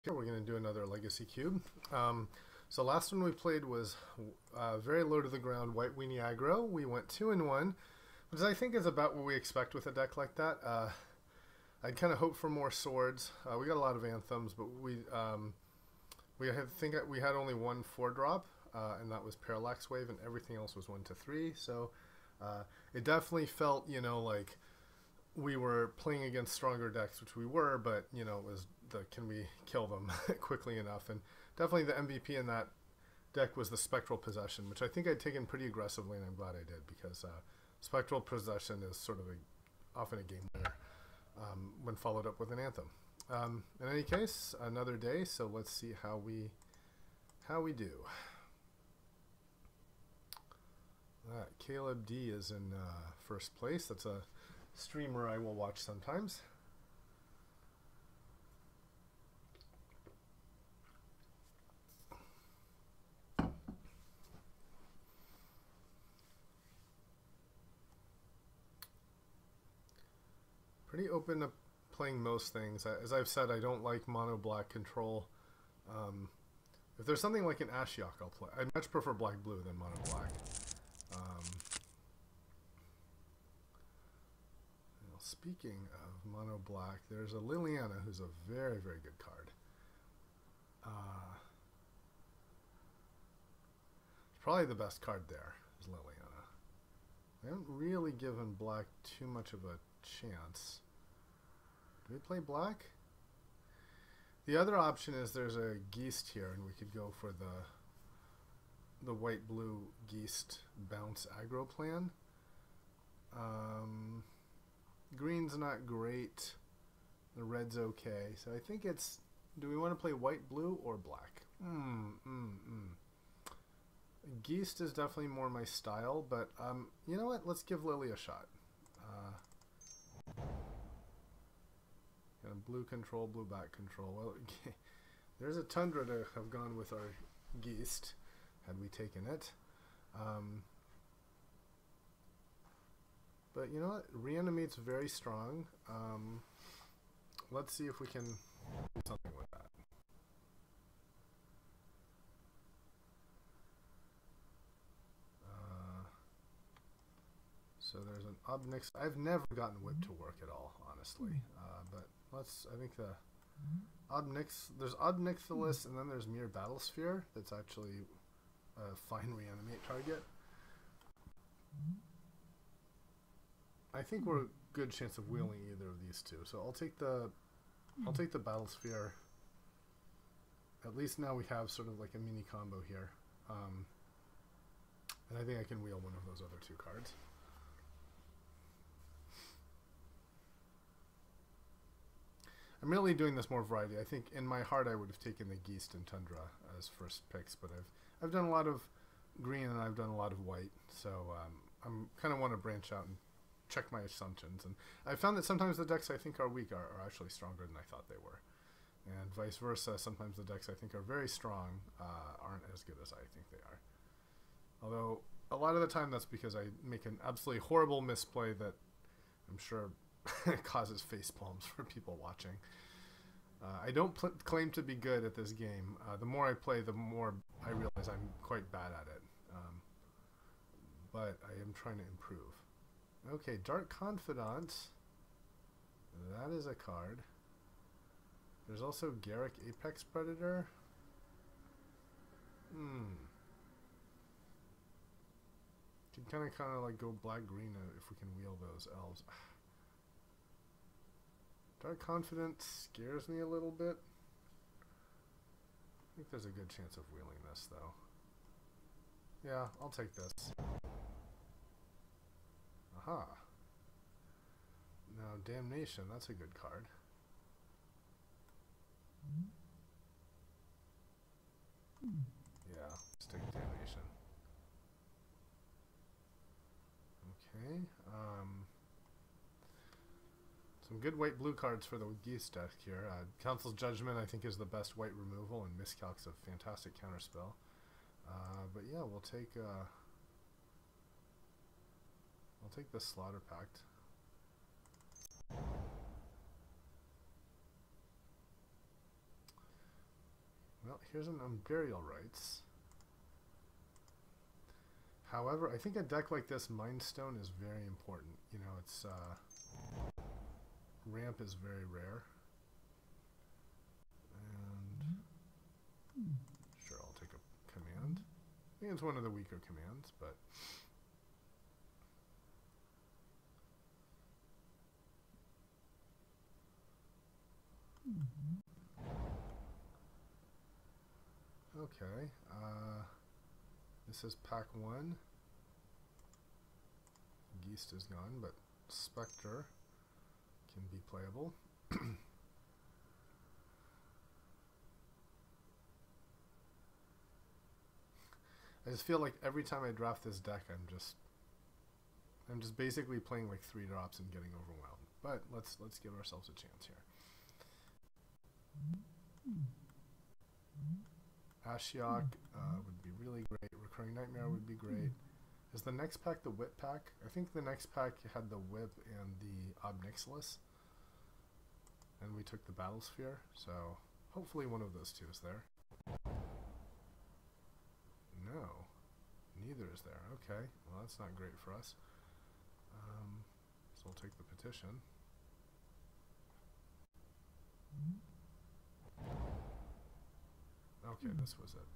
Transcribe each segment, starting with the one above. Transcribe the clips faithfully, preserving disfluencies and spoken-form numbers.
Here we're going to do another Legacy Cube. Um, so last one we played was uh, very low to the ground White Weenie aggro. We went two and one, which I think is about what we expect with a deck like that. Uh, I'd kind of hope for more swords. Uh, we got a lot of anthems, but we um, we had, think we had only one four drop, uh, and that was Parallax Wave, and everything else was one to three. So uh, it definitely felt, you know, like we were playing against stronger decks, which we were, but you know, it was the can we kill them quickly enough? And definitely the M V P in that deck was the Spectral Possession, which I think I'd taken pretty aggressively, and I'm glad I did, because uh, Spectral Possession is sort of a, often a game winner um, when followed up with an Anthem. Um, in any case, another day, so let's see how we how we do. Uh, Caleb D is in uh, first place. That's a streamer I will watch sometimes. Pretty open to playing most things. As I've said, I don't like mono black control. Um, if there's something like an Ashiok, I'll play. I much prefer black blue than mono black. Um, well, speaking of mono black, there's a Liliana who's a very, very good card. Uh, probably the best card there is Liliana. I haven't really given black too much of a chance. Do we play black? The other option is there's a Geist here, and we could go for the the white blue Geist bounce aggro plan. Um, green's not great. The red's okay. So I think it's, do we want to play white blue or black? Hmm, mm, mm. Geist is definitely more my style, but um, you know what? Let's give Lily a shot. Uh, blue control, blue back control. Well, there's a Tundra to have gone with our Geist, had we taken it. Um, but you know what? Reanimate's very strong. Um, let's see if we can do something with that. Uh, so there's an Obnix. I've never gotten Whip to work at all, honestly. Uh, but let's, I think the Obnix, there's Obnixilis, and then there's Mere Battlesphere. That's actually a fine reanimate target. I think we're a good chance of wheeling either of these two. So I'll take the, I'll take the Battlesphere. At least now we have sort of like a mini combo here. Um, and I think I can wheel one of those other two cards. I'm really doing this more variety. I think in my heart I would have taken the Geist and Tundra as first picks, but I've I've done a lot of green and I've done a lot of white, so um, I'm kind of want to branch out and check my assumptions. And I found that sometimes the decks I think are weak are, are actually stronger than I thought they were, and vice versa. Sometimes the decks I think are very strong uh, aren't as good as I think they are. Although a lot of the time that's because I make an absolutely horrible misplay that I'm sure causes face palms for people watching. Uh, I don't pl claim to be good at this game. Uh, the more I play, the more I realize I'm quite bad at it. Um, but I am trying to improve. Okay, Dark Confidant. That is a card. There's also Garruk Apex Predator. Hmm. Can kind of kind of like go black green if we can wheel those elves. Dark Confidant scares me a little bit. I think there's a good chance of wheeling this, though. Yeah, I'll take this. Aha. Now, Damnation, that's a good card. Yeah, let's take Damnation. Okay. Um... Some good white-blue cards for the Geist deck here. Uh, Council's Judgment, I think, is the best white removal, and Miscalc's a fantastic counterspell. Uh, but yeah, we'll take uh, I'll take the Slaughter Pact. Well, here's an Unburial Rites. However, I think a deck like this, Mind Stone, is very important. You know, it's uh, ramp is very rare. And sure, I'll take a command. I think it's one of the weaker commands, but okay. Uh, this is pack one. Geist is gone, but Spectre can be playable. I just feel like every time I draft this deck, I'm just, I'm just basically playing like three drops and getting overwhelmed. But let's let's give ourselves a chance here. Ashiok uh, would be really great. Recurring Nightmare would be great. Is the next pack the Whip pack? I think the next pack had the Whip and the Ob Nixilis. And we took the Battlesphere, so hopefully one of those two is there. No, neither is there. Okay, well that's not great for us. Um, so we'll take the Petition. Okay, this was it.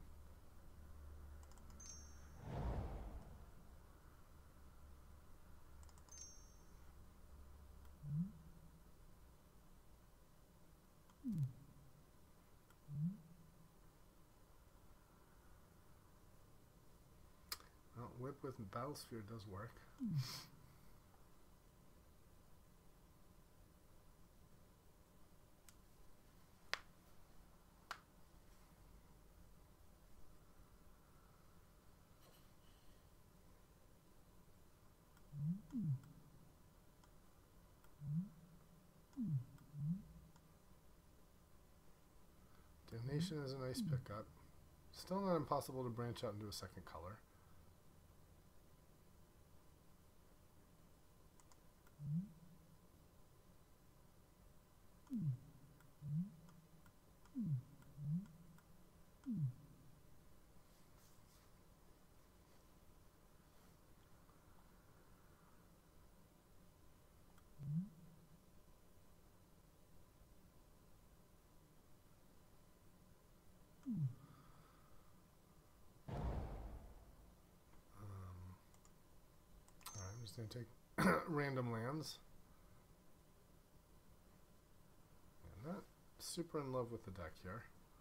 Well, Whip with Battlesphere does work. Damnation is a nice pickup. Still not impossible to branch out into a second color. I'm just going to take random lands. I'm not super in love with the deck here.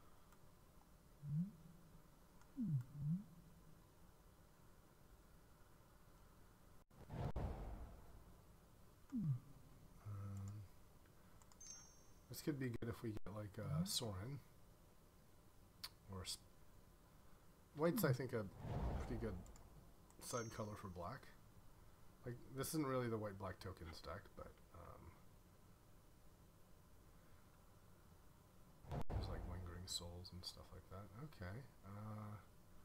Um, this could be good if we get like uh, Sorin. Or Sp White's, I think, a pretty good side color for black. Like, this isn't really the white-black tokens deck, but um, there's like Lingering Souls and stuff like that. Okay. Uh,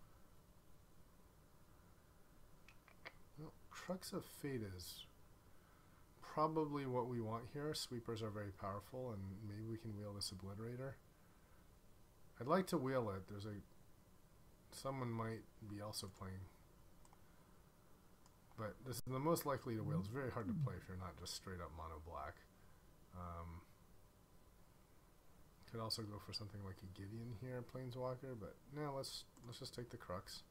well, Crux of Fate is probably what we want here. Sweepers are very powerful, and maybe we can wheel this Obliterator. I'd like to wheel it. There's a someone might be also playing, but this is the most likely to wheel. It's very hard to play if you're not just straight up mono black. Um, could also go for something like a Gideon here, Planeswalker, but no, let's let's just take the Crux.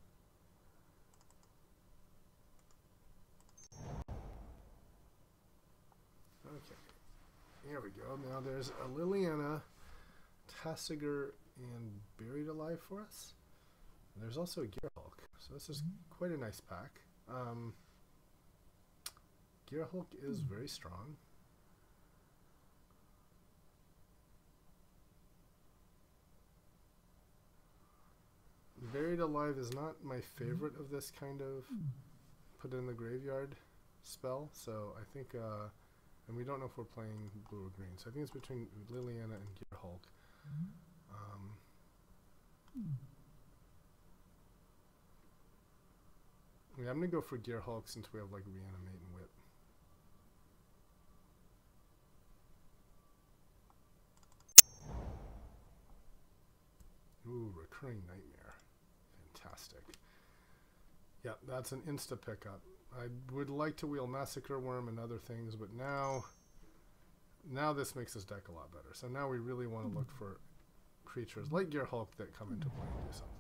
Okay, here we go. Now there's a Liliana, Tasigur, and Buried Alive for us. And there's also a Gearhulk, so this is quite a nice pack. Um, Gearhulk is very strong. Buried Alive is not my favorite of this kind of put in the graveyard spell, so I think, uh, and we don't know if we're playing blue or green, so I think it's between Liliana and Gearhulk. Um, yeah, I'm going to go for Gearhulk since we have like Reanimate and Whip. Recurring Nightmare. Fantastic. Yeah, that's an insta pickup. I would like to wheel Massacre Worm and other things, but now now this makes this deck a lot better. So now we really want to look for creatures like Gear Hulk that come into play and do something.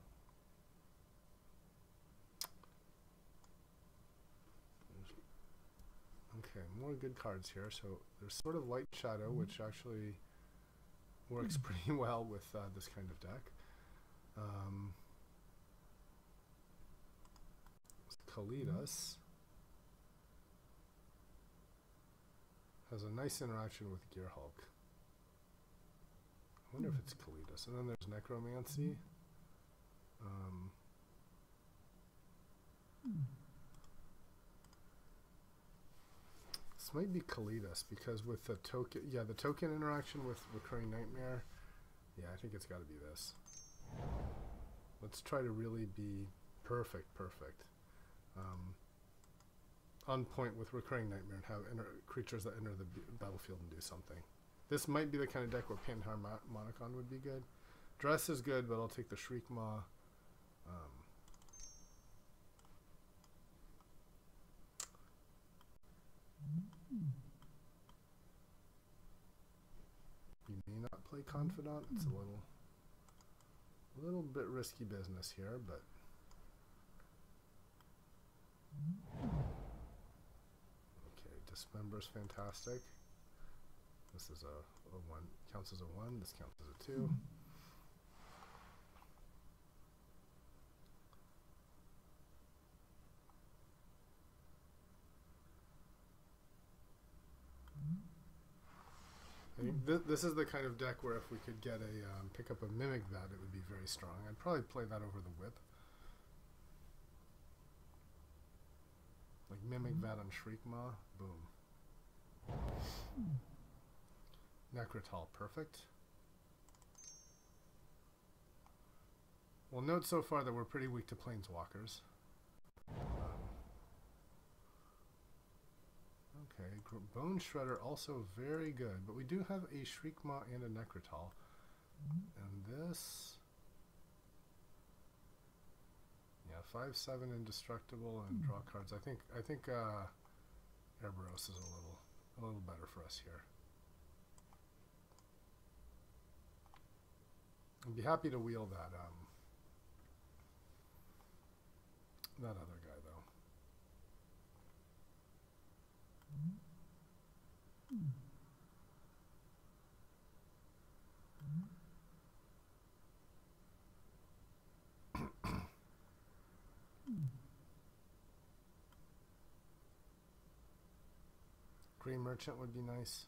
Okay, more good cards here. So there's sort of Light Shadow, which actually works pretty well with uh, this kind of deck. Um, Kalidas has a nice interaction with Gear Hulk. I wonder if it's Kalidas. And then there's Necromancy. Um, this might be Kalidas because with the token, yeah, the token interaction with Recurring Nightmare, yeah, I think it's got to be this. Let's try to really be perfect, perfect. Um, on point with Recurring Nightmare and have enter creatures that enter the b battlefield and do something. This might be the kind of deck where Panharmonicon would be good. Dress is good, but I'll take the Shriekmaw. Um, you may not play Confidant. It's a little, a little bit risky business here, but. Okay, Dismember's fantastic. This is a, a one, counts as a one, this counts as a two. I mean, th this is the kind of deck where if we could get a, um, pick up a Mimic Vat, it would be very strong. I'd probably play that over the Whip. Like Mimic Vat on Shriekmaw, boom. Necrotal, perfect. Well, note so far that we're pretty weak to Planeswalkers. Um, okay, Bone Shredder also very good, but we do have a Shriekmaw and a Necrotal. And this... Yeah, five seven indestructible and draw cards. I think I think uh, Kerberos is a little a little better for us here. I'd be happy to wheel that um, that other guy though. Green Merchant would be nice.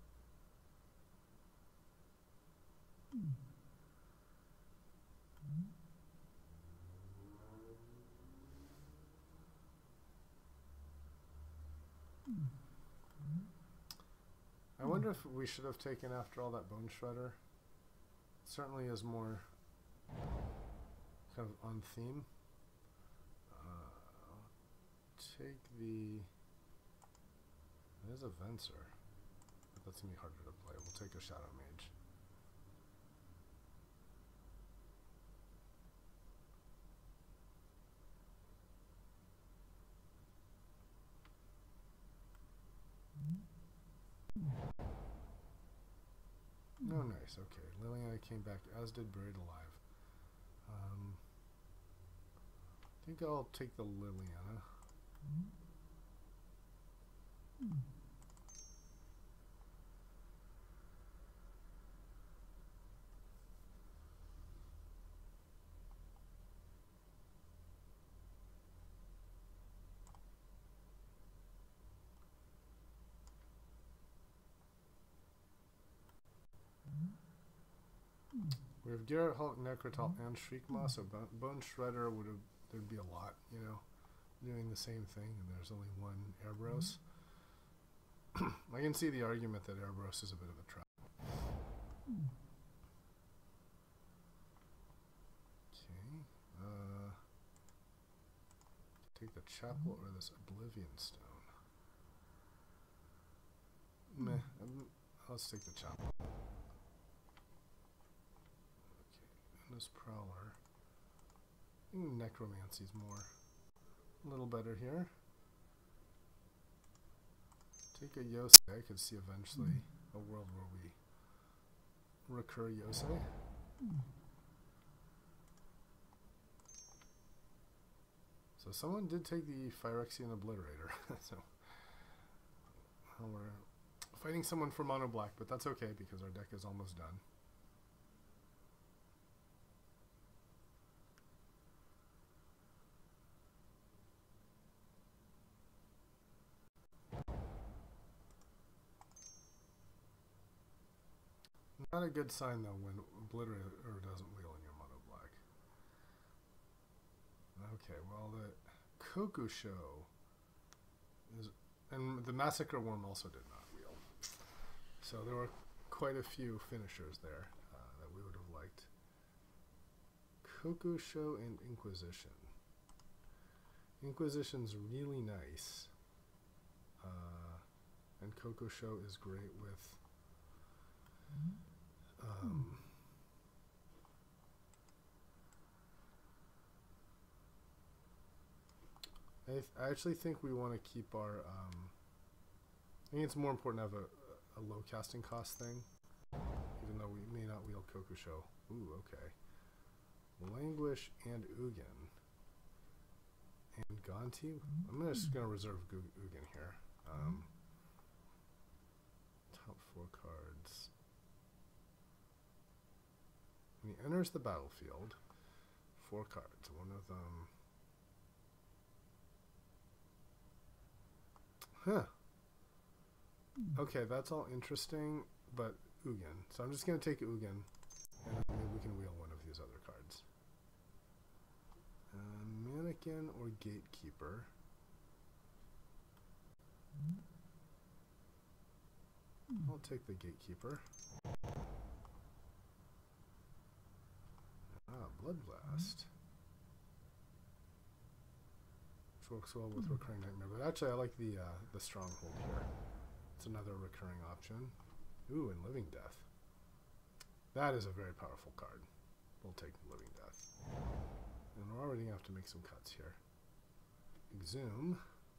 I wonder if we should have taken after all that Bone Shredder. It certainly is more kind of on theme. Uh, take the... It is a Venser, but that's going to be harder to play. We'll take a Shadow Mage. Oh, nice. Okay. Liliana came back, as did Buried Alive. Um, I think I'll take the Liliana. We have Garrett Hulk, Necrotal, and Shriekmaw, so Bone, Bone Shredder would have, there'd be a lot, you know, doing the same thing, and there's only one Kerberos. I can see the argument that Kerberos is a bit of a trap. Okay, uh, take the Chapel or this Oblivion Stone. Meh, um, let's take the Chapel. Okay, Ghost Prowler. I think Necromancy's more, a little better here. Take a Yosei. I could see eventually a world where we recur Yosei. So someone did take the Phyrexian Obliterator. So well, we're fighting someone for mono black, but that's okay because our deck is almost done. Not a good sign though when Obliterator doesn't wheel in your mono black. Okay, well the Kokusho is, and the Massacre Worm also did not wheel. So there were quite a few finishers there uh, that we would have liked. Kokusho and Inquisition. Inquisition's really nice. Uh, and Kokusho is great with um, I, th I actually think we want to keep our um, I think it's more important to have a, a low casting cost thing, even though we may not wield Kokusho. Ooh, okay. Languish and Ugin. And Gonti. I'm just going to reserve Ugin here. Um, top four cards. When he enters the battlefield, four cards. One of them. Huh. Okay, that's all interesting, but Ugin. So I'm just going to take Ugin, and then maybe we can wheel one of these other cards. Uh, Mannequin or Gatekeeper. I'll take the Gatekeeper. Ah, Bloodblast. Which works well with Recurring Nightmare, but actually I like the uh, the Stronghold here. It's another recurring option. Ooh, and Living Death. That is a very powerful card. We'll take Living Death. And we're already going to have to make some cuts here. Exhume.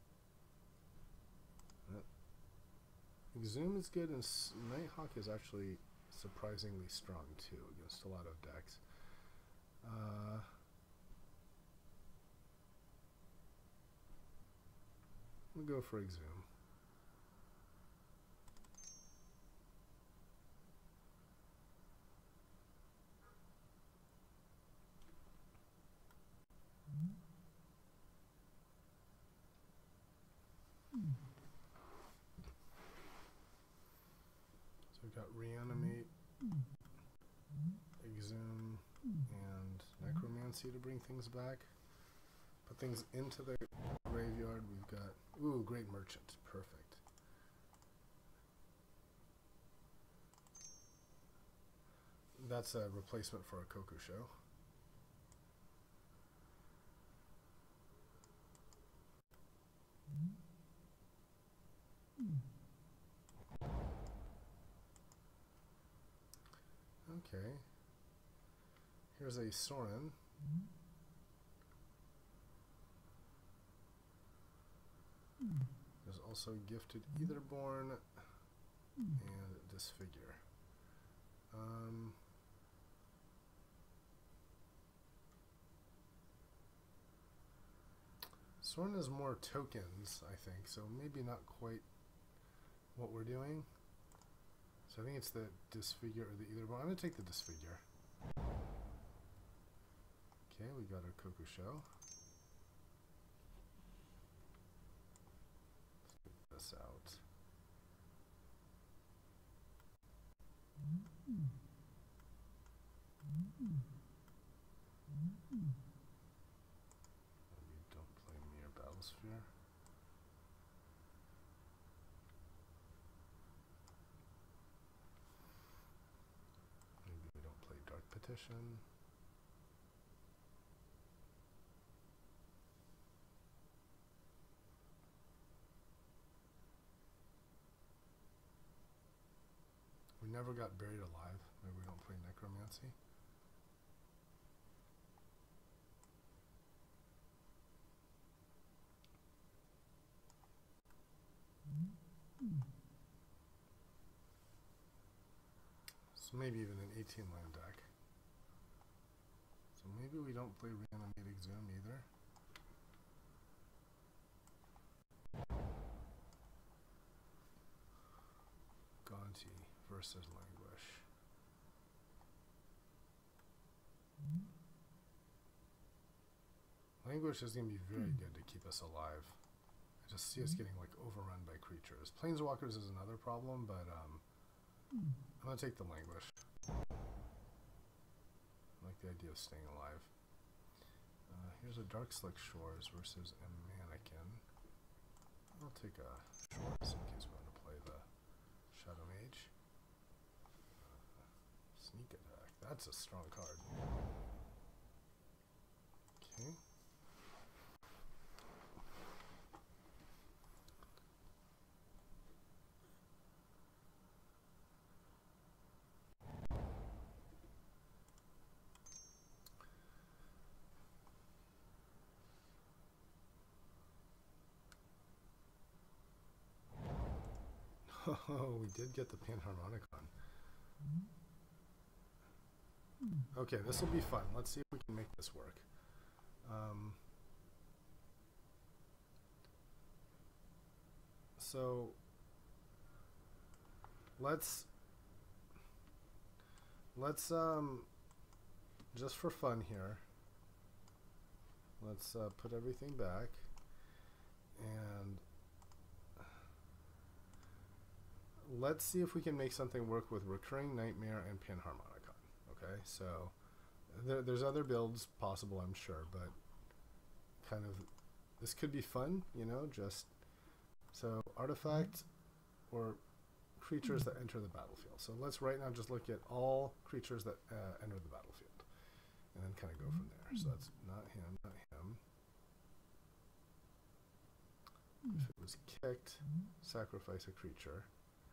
Uh, Exhume is good, and S Nighthawk is actually surprisingly strong too against a lot of decks. Uh, we'll go for Exhume. So we've got Reanimate, Exhume, and Necromancy to bring things back. Put things into the graveyard. We've got, ooh, Great Merchant. Perfect. That's a replacement for a Kokusho. Okay. Here's a Sorin. There's also Gifted Etherborn and Disfigure. Um, Sorin has more tokens, I think, so maybe not quite what we're doing. So I think it's the Disfigure or the Etherborn. I'm going to take the Disfigure. Okay, we got our Kokusho. Let's get this out. Maybe don't play Mere Battlesphere. Maybe we don't play Dark Petition. We never got Buried Alive. Maybe we don't play Necromancy. So maybe even an eighteen land deck. So maybe we don't play Reanimate Exhume either. Gonti versus Languish. Languish is going to be very good to keep us alive. I just see us getting like overrun by creatures. Planeswalkers is another problem, but um, I'm going to take the Languish. I like the idea of staying alive. Uh, here's a Dark Slick Shores versus a Mannequin. I'll take a Shores in case we want to play the Shadow Mage. Uh, sneak Attack. That's a strong card. Okay. Oh, we did get the Panharmonicon. Okay, this will be fun. Let's see if we can make this work. Um, so, let's, let's, um, just for fun here, let's uh, put everything back, and let's see if we can make something work with Recurring Nightmare and Panharmonicon. Okay, so there, there's other builds possible, I'm sure, but kind of this could be fun, you know, just so artifact or creatures that enter the battlefield. So let's right now just look at all creatures that uh, enter the battlefield and then kind of go from there. So that's not him, not him. If it was kicked, sacrifice a creature.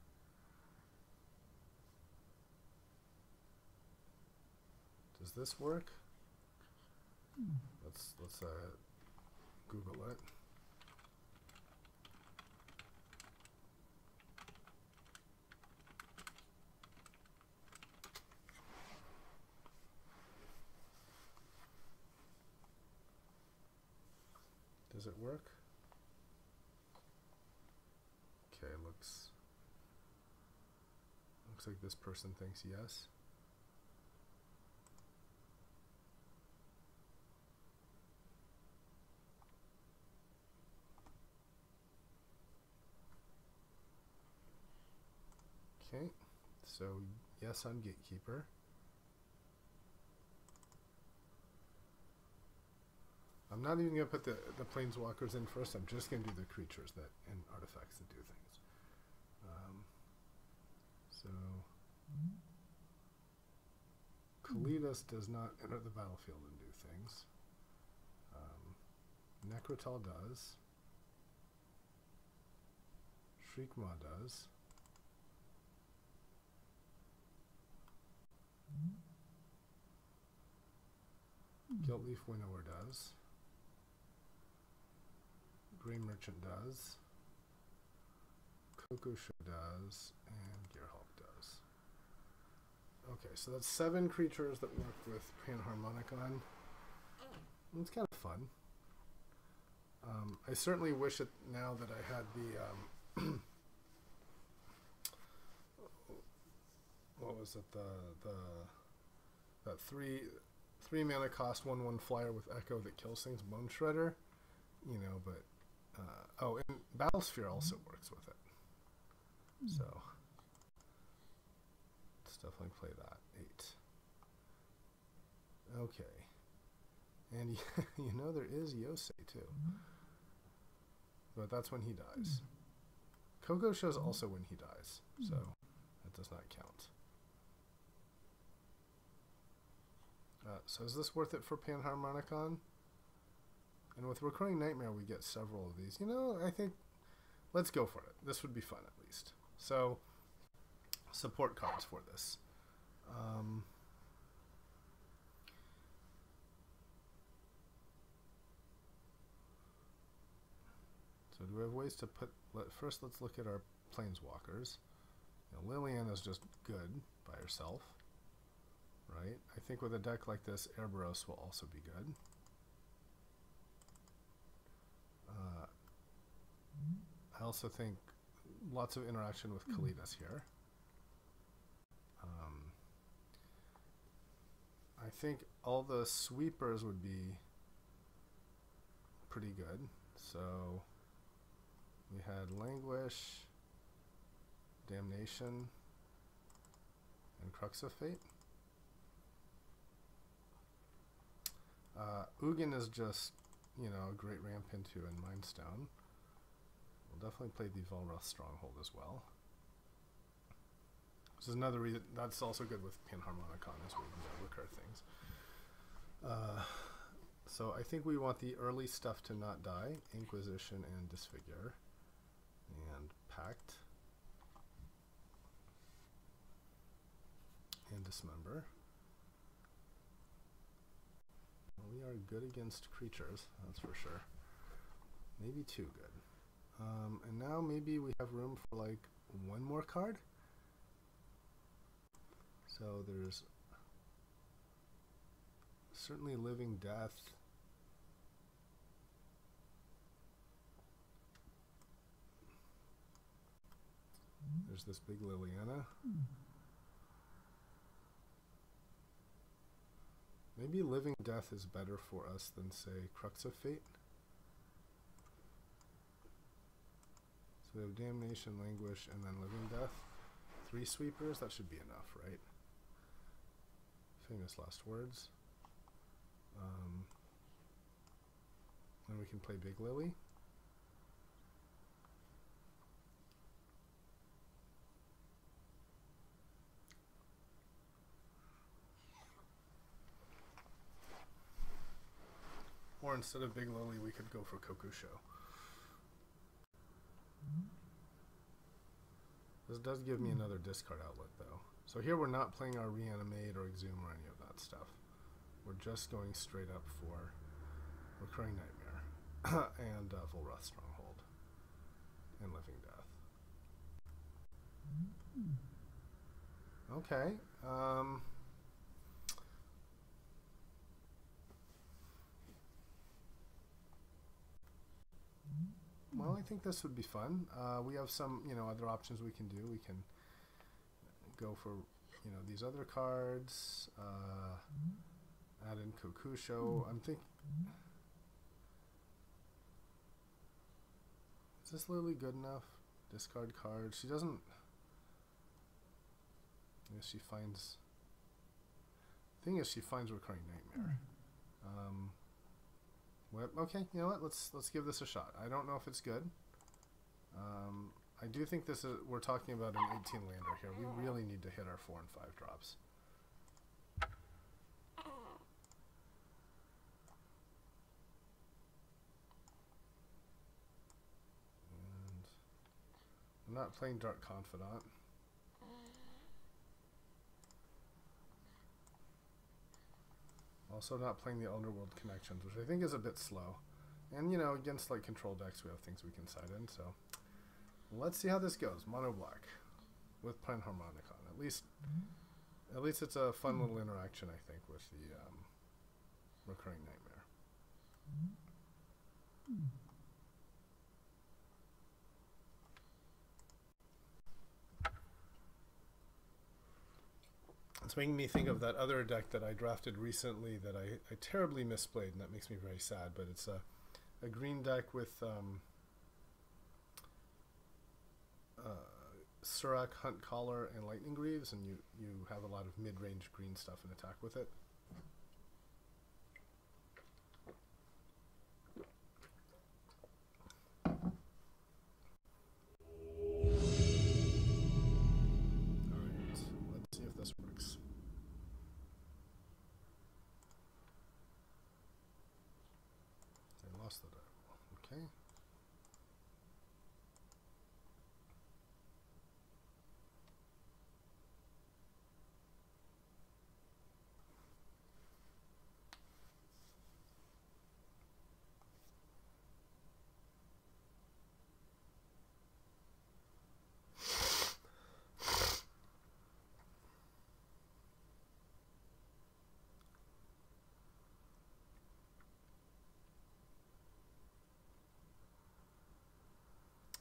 Does this work? Let's let's uh, Google it. Does it work? Okay, looks looks like this person thinks yes. Okay, so yes on Gatekeeper. I'm not even going to put the, the Planeswalkers in first, I'm just going to do the creatures that and artifacts that do things. Um, so, Kalidas does not enter the battlefield and do things. Um, Necrotal does. Shriekmaw does. Guiltleaf Winnower does. Grey Merchant does. Coco Show does. And Gearhulk does. Okay, so that's seven creatures that work with Panharmonicon. It's kind of fun. Um, I certainly wish it now that I had the um, what was it, the the that three three mana cost one one flyer with Echo that kills things, Bone Shredder, you know, but uh, oh, and Battlesphere also works with it, so let's definitely play that. Eight. Okay, and you know there is Yosei too, but that's when he dies. Coco shows also when he dies, so that does not count. Uh, so is this worth it for Panharmonicon? And with Recurring Nightmare, we get several of these. You know, I think, let's go for it. This would be fun, at least. So, support cards for this. Um, so do we have ways to put, let, first let's look at our planeswalkers. You know, Liliana's just good by herself, right? I think with a deck like this, Airboros will also be good. Uh, I also think lots of interaction with Kalitas here. Um, I think all the sweepers would be pretty good. So we had Languish, Damnation, and Crux of Fate. Uh, Ugin is just, you know, a great ramp into in Mindstone. We'll definitely play the Volrath Stronghold as well. This is another reason, that's also good with Panharmonicon, as we can recur things. Uh, so I think we want the early stuff to not die. Inquisition and Disfigure. And Pact. And Dismember. Well, we are good against creatures, that's for sure. Maybe too good. Um, and now maybe we have room for like one more card. So there's certainly Living Death. There's this big Liliana. Maybe Living Death is better for us than, say, Crux of Fate. So we have Damnation, Languish, and then Living Death. Three sweepers, that should be enough, right? Famous last words. Um, then we can play Big Lily. Or instead of Big Lily, we could go for Kokusho. This does give me another discard outlet, though. So here we're not playing our Reanimate or Exhume or any of that stuff. We're just going straight up for Recurring Nightmare and uh, Volrath Stronghold and Living Death. Okay. Um, well, I think this would be fun. Uh, we have some, you know, other options we can do. We can go for, you know, these other cards. Uh, add in Kokusho. I'm thinking, is this Lily good enough? Discard card. She doesn't. I guess she finds. Thing is, she finds Recurring Nightmare. Um, well, okay, you know what? Let's let's give this a shot. I don't know if it's good. Um, I do think this is. We're talking about an eighteen lander here. We really need to hit our four and five drops. And I'm not playing Dark Confidant. Also not playing the Underworld Connections, which I think is a bit slow. And, you know, against, like, control decks, we have things we can side in, so... Let's see how this goes. Mono black with Panharmonicon. At least, at least it's a fun little interaction, I think, with the um, Recurring Nightmare. It's making me think of that other deck that I drafted recently that I, I terribly misplayed, and that makes me very sad. But it's a, a green deck with um, uh, Surak, Hunt Caller, and Lightning Greaves, and you, you have a lot of mid-range green stuff and attack with it. Okay.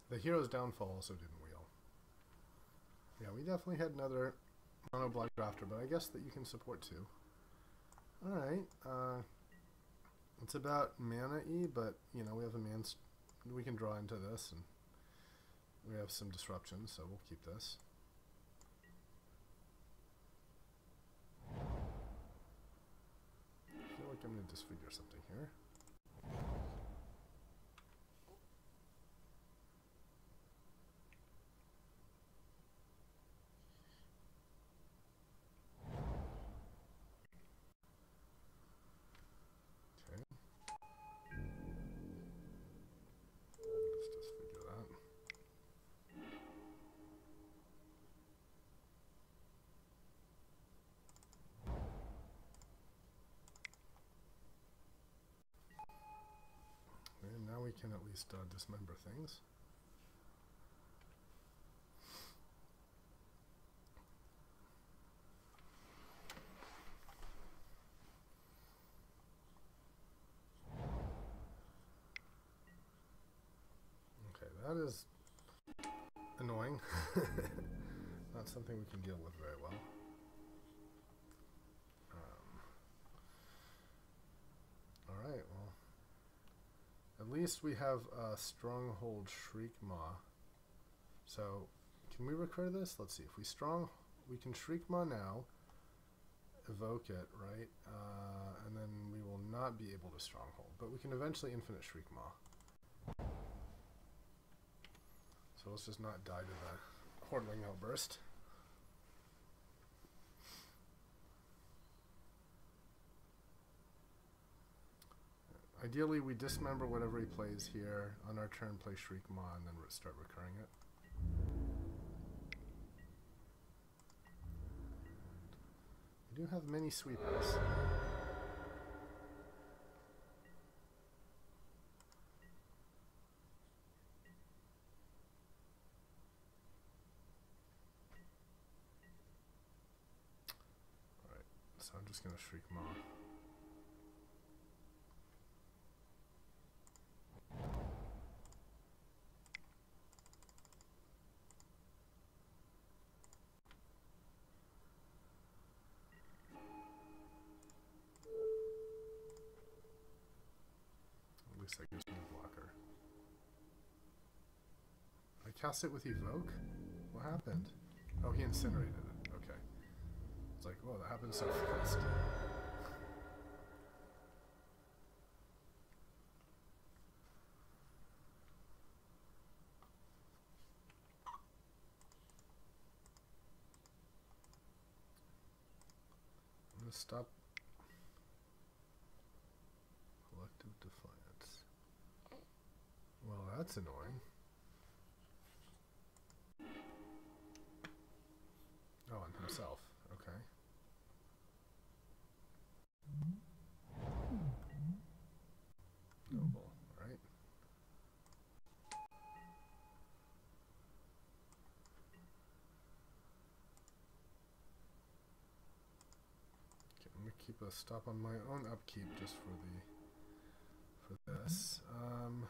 The Hero's Downfall also didn't wheel. Yeah, we definitely had another mono black drafter, but I guess that you can support two. Alright, uh, it's about mana-y, but, you know, we have a man's, we can draw into this, and we have some disruption, so we'll keep this. I feel like I'm going to disfigure something here. We can at least uh, dismember things. Okay, that is annoying. Not something we can deal with very well. Um, Alright, well. At least we have a Stronghold Shriekmaw. So, can we recur this? Let's see. If we strong, we can Shriekmaw now, evoke it, right? Uh, and then we will not be able to Stronghold. But we can eventually Infinite Shriekmaw. So let's just not die to the Hordeling Outburst. Ideally, we dismember whatever he plays here. On our turn, play Shriekmaw, and then start recurring it. We do have many sweepers. Alright, so I'm just going to Shriekmaw. That gives me a blocker. I cast it with Evoke? What happened? Oh, he incinerated it. Okay. It's like, whoa, that happened so fast. I'm gonna stop. Collective Defiance. Well, that's annoying. Oh, and himself. Okay. Noble, right? Okay, I'm gonna keep a stop on my own upkeep just for the for this. Um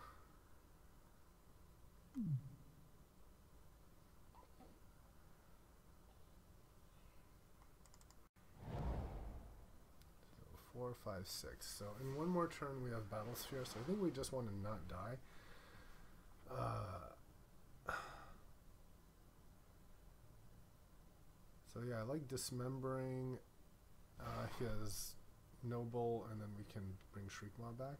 Four, five, six. So in one more turn we have Battle Sphere, so I think we just want to not die. Uh, so yeah, I like dismembering uh, his Noble, and then we can bring Shriekmaw back.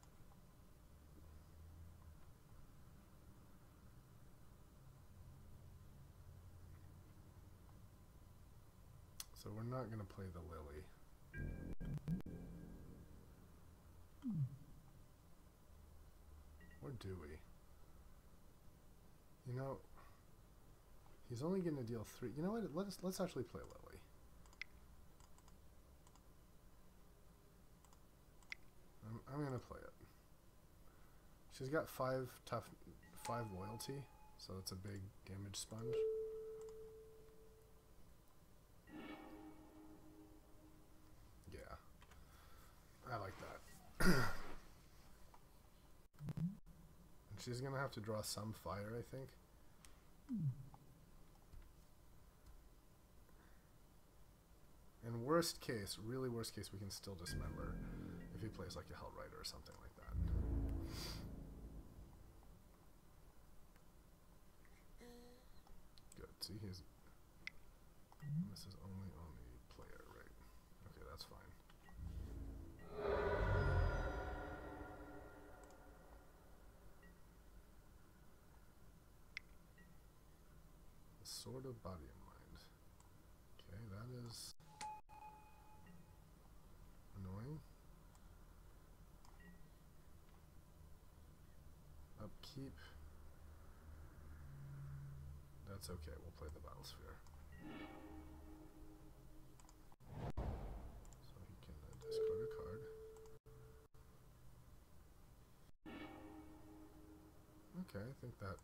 So we're not going to play the Lily. Or do we? You know, he's only going to deal three. You know what? Let's let's actually play Lily. I'm I'm going to play it. She's got five tough, five loyalty, so it's a big damage sponge. Yeah, I like that. And She's gonna have to draw some fire, I think. In worst case, really worst case, we can still dismember if he plays like a Hellrider or something like that. Good. See, he's. This is only on the player, right? Okay, that's fine. The Sword of Body and Mind. Okay, that is annoying. Upkeep. That's okay, we'll play the Battle Sphere. So he can uh, discard a card. Okay, I think that...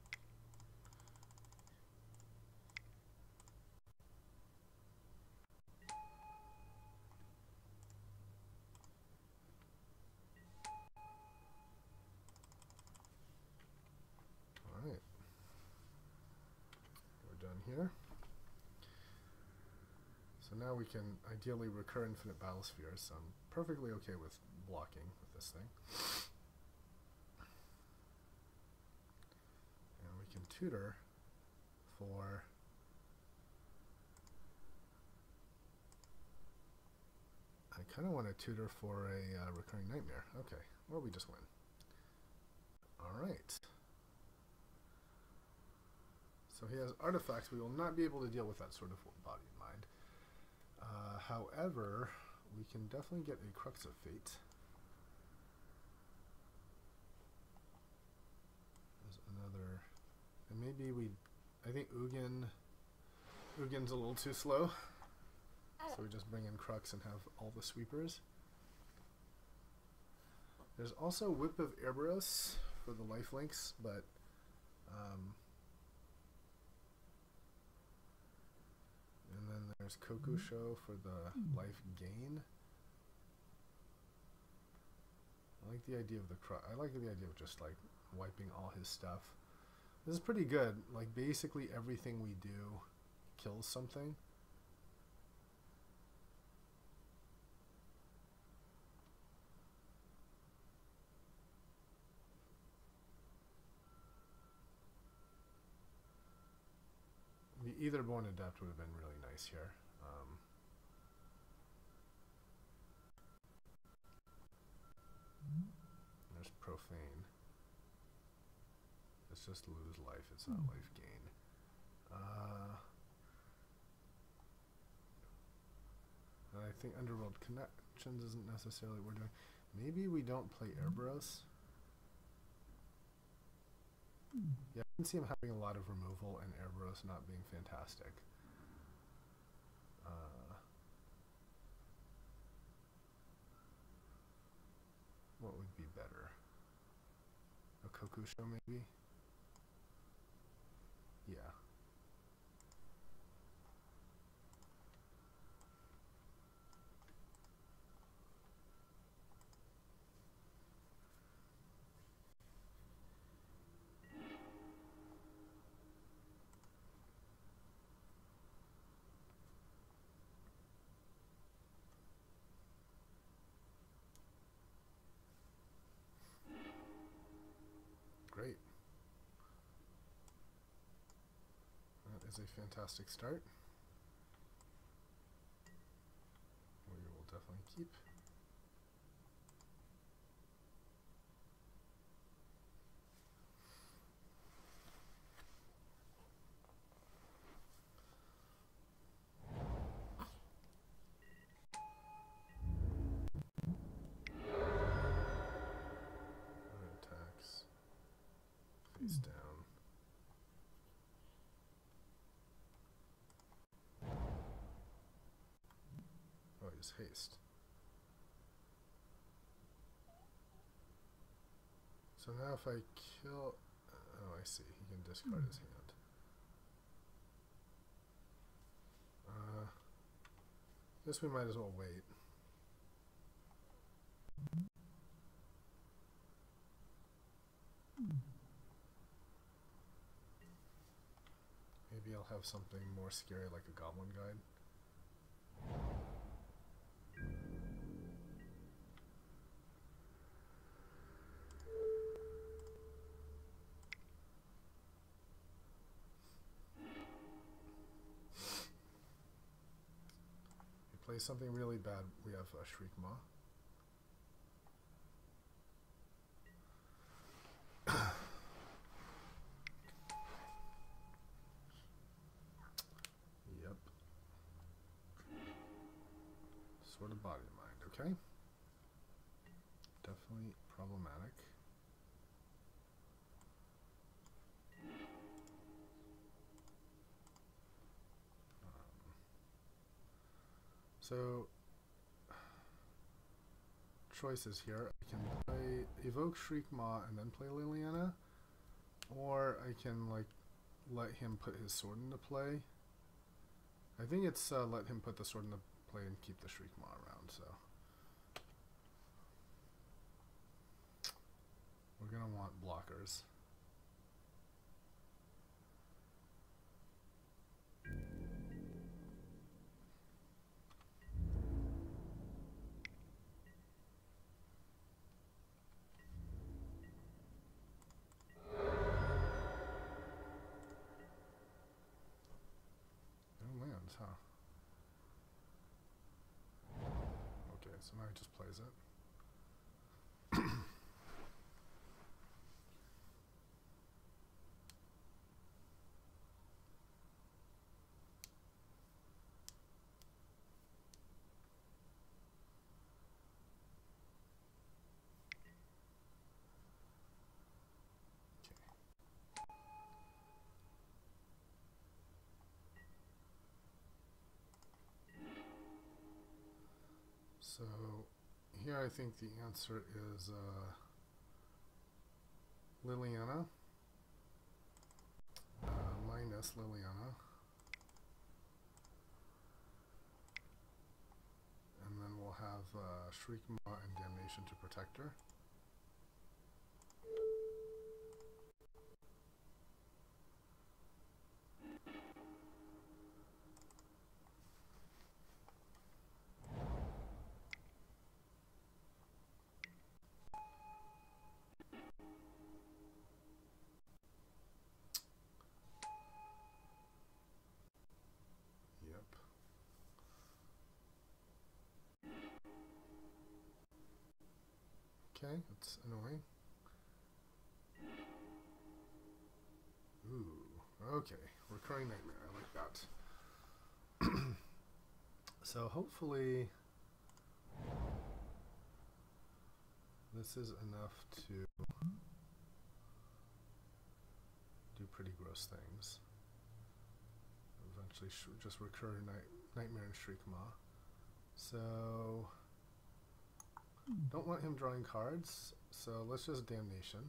Alright. We're done here. So now we can ideally recur infinite battle spheres, so I'm perfectly okay with blocking with this thing. And we can tutor for I kind of want to tutor for a uh, recurring nightmare. Okay, well, we just win. Alright. So he has artifacts. We will not be able to deal with that sort of body and mind. Uh, however, we can definitely get a Crux of Fate. There's another... And maybe we... I think Ugin... Ugin's a little too slow. So we just bring in Crux and have all the sweepers. There's also Whip of Erebos for the lifelinks, but... Um, and then there's Kokusho for the life gain. I like the idea of the Crux. I like the idea of just like wiping all his stuff. This is pretty good. Like basically everything we do kills something. The Aetherborn Adept would have been really nice here. Um, there's Profane. It's just lose life, it's not life gain. Uh, and I think Underworld Connections isn't necessarily what we're doing. Maybe we don't play Erebos. Yeah, I can see him having a lot of removal and Erebos not being fantastic. Uh, what would be better? A Kokusho maybe? Yeah. Great. That is a fantastic start. We will definitely keep. Attacks. Face down. Oh, he's haste. So now if I kill... Oh, I see. He can discard his hand. Uh, guess we might as well wait. have something more scary like a Goblin Guide. Play something really bad, we have a Shriek Maw. Yep. Sword of Body and Mind, okay. Definitely problematic. So, choices here. I can play Evoke Shriek Maw and then play Liliana, or I can like let him put his sword into play. I think it's uh, let him put the sword into play and keep the Shriek Maw around. So we're gonna want blockers. Huh. Okay, so now he just plays it. So here I think the answer is uh, Liliana, uh, minus Liliana, and then we'll have uh, Shriek Maw and Damnation to protect her. Okay, that's annoying. Ooh, okay. Recurring Nightmare, I like that. So hopefully this is enough to do pretty gross things. Eventually sh just recur night Nightmare and Shriek Maw. So don't want him drawing cards, so let's just Damnation.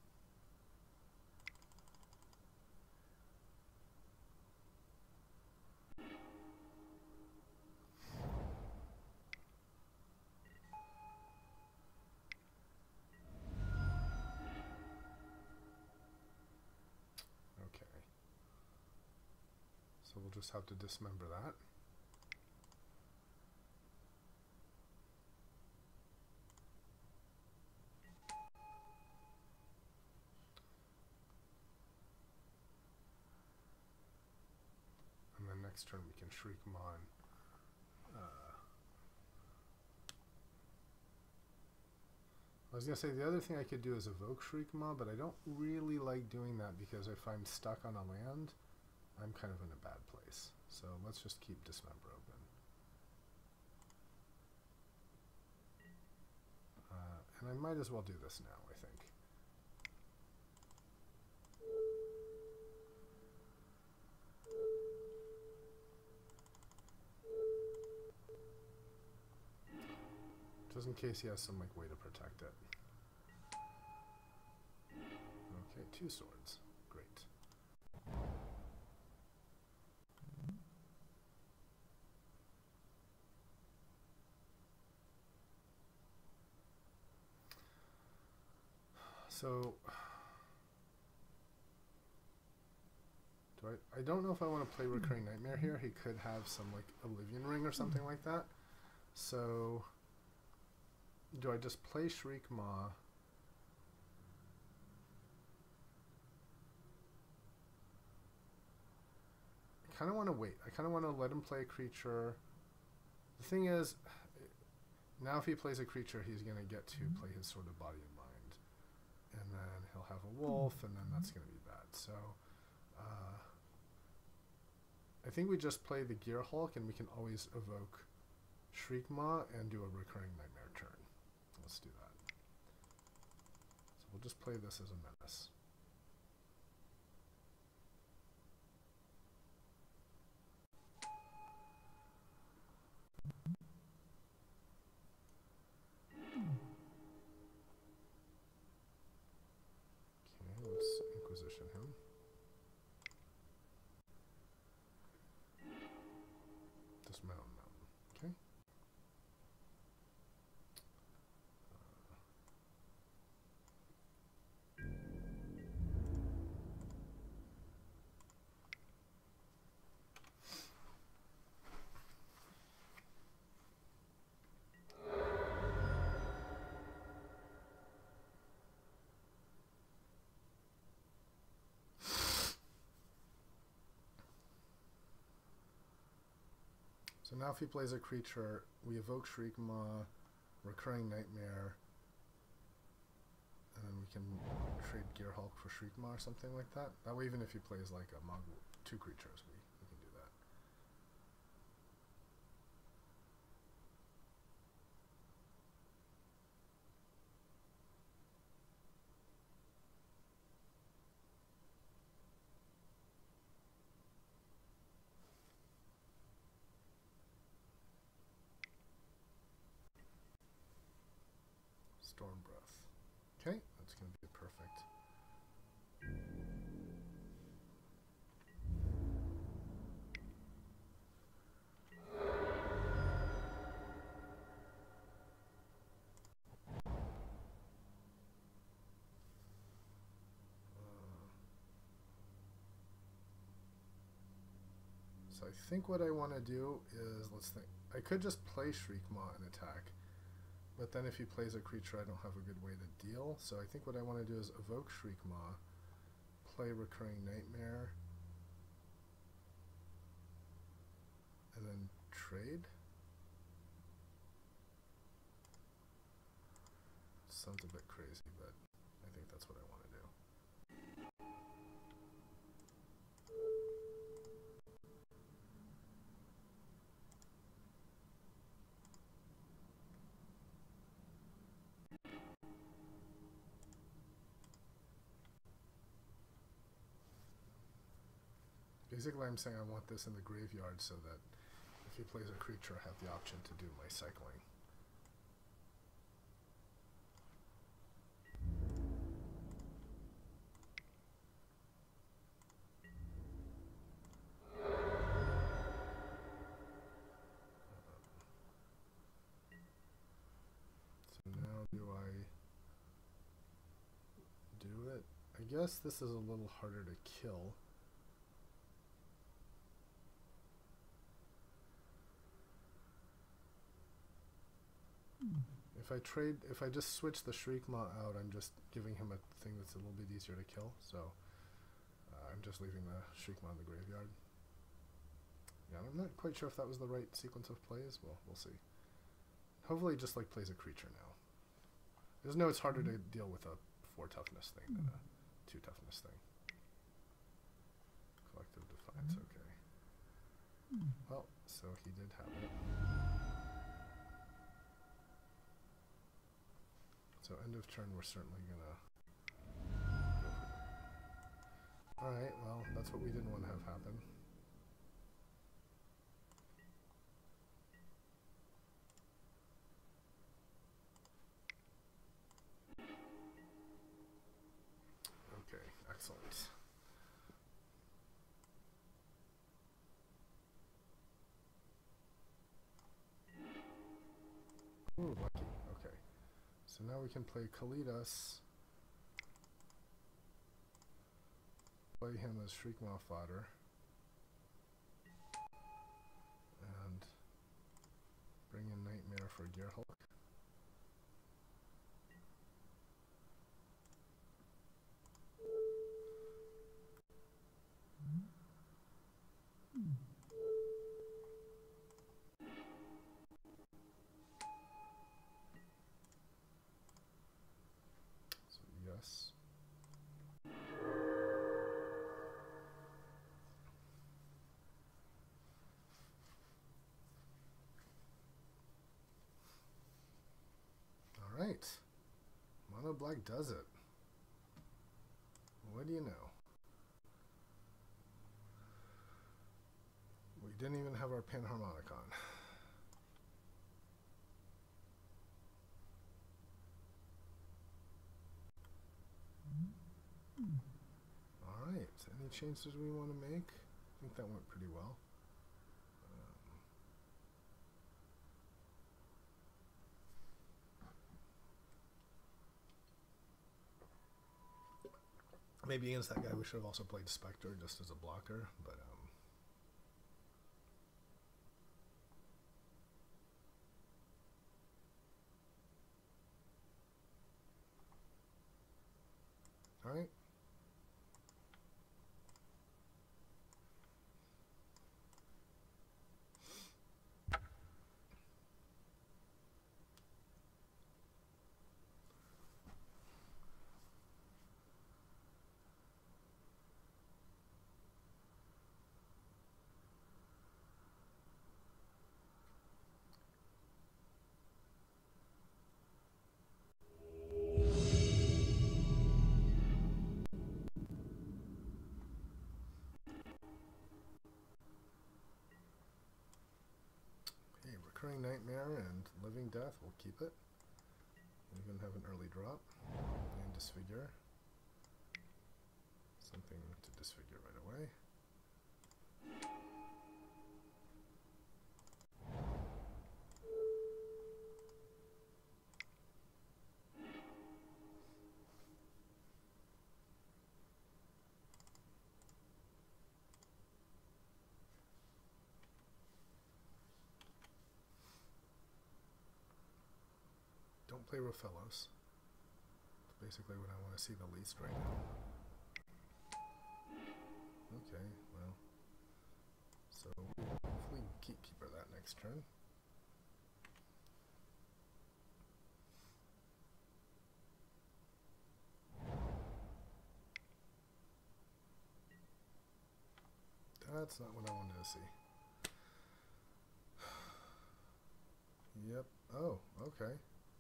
Okay. So we'll just have to dismember that. Next turn we can Shriek Maw. Uh, I was going to say the other thing I could do is evoke Shriek Maw, but I don't really like doing that because if I'm stuck on a land, I'm kind of in a bad place. So let's just keep Dismember open. Uh, and I might as well do this now, I think. Just in case he has some like way to protect it. Okay, two swords. Great. So do So I, I don't know if I want to play Recurring Nightmare here. He could have some like Oblivion Ring or something like that. So do I just play Shriek Maw? I kind of want to wait. I kind of want to let him play a creature. The thing is, now if he plays a creature, he's going to get to play his Sword of Body and Mind. And then he'll have a wolf, and then that's going to be bad. So uh, I think we just play the Gear Hulk, and we can always evoke Shriek Maw and do a Recurring Nightmare turn. Let's do that. So we'll just play this as a menace. Okay, let's Inquisition him. Dismount Mountain. Okay. So now if he plays a creature, we evoke Shriek Maw, Recurring Nightmare, and then we can trade Gear Hulk for Shriek Maw or something like that. That way, even if he plays like a Mog two creatures, we, we can do that. Storm Breath. Okay, that's going to be perfect. So I think what I want to do is, let's think, I could just play Shriek Maw and attack, but then if he plays a creature I don't have a good way to deal, so I think what I want to do is evoke Shriek Maw, play Recurring Nightmare, and then trade. Sounds a bit crazy, but I think that's what I want to do. Basically, I'm saying I want this in the graveyard so that if he plays a creature, I have the option to do my cycling. So now do I do it? I guess this is a little harder to kill. If I trade, if I just switch the Shriek Maw out, I'm just giving him a thing that's a little bit easier to kill. So uh, I'm just leaving the Shriek Maw in the graveyard. Yeah, I'm not quite sure if that was the right sequence of plays. Well, we'll see. Hopefully, it just like plays a creature now. I just know it's harder to deal with a four toughness thing than a two toughness thing. Collective Defiance. Okay. Well, so he did have it. So end of turn, we're certainly gonna go for it. Alright, well, that's what we didn't want to have happen. Okay, excellent. Ooh, lucky. Okay. So now we can play Kalidas, play him as Shriek Maw fodder. for a Gear Hulk. So yes. All right. Mono Black does it. What do you know? We didn't even have our Panharmonicon. Alright, any changes we want to make? I think that went pretty well. Um, maybe against that guy we should have also played Spectre just as a blocker, but um, alright. Recurring Nightmare and Living Death, we'll keep it. Even have an early drop. And Disfigure. Something to disfigure right away. Don't play Rofellos. That's basically what I want to see the least right now. Okay, well. So, hopefully keep Keeper that next turn. That's not what I wanted to see. Yep. Oh, okay.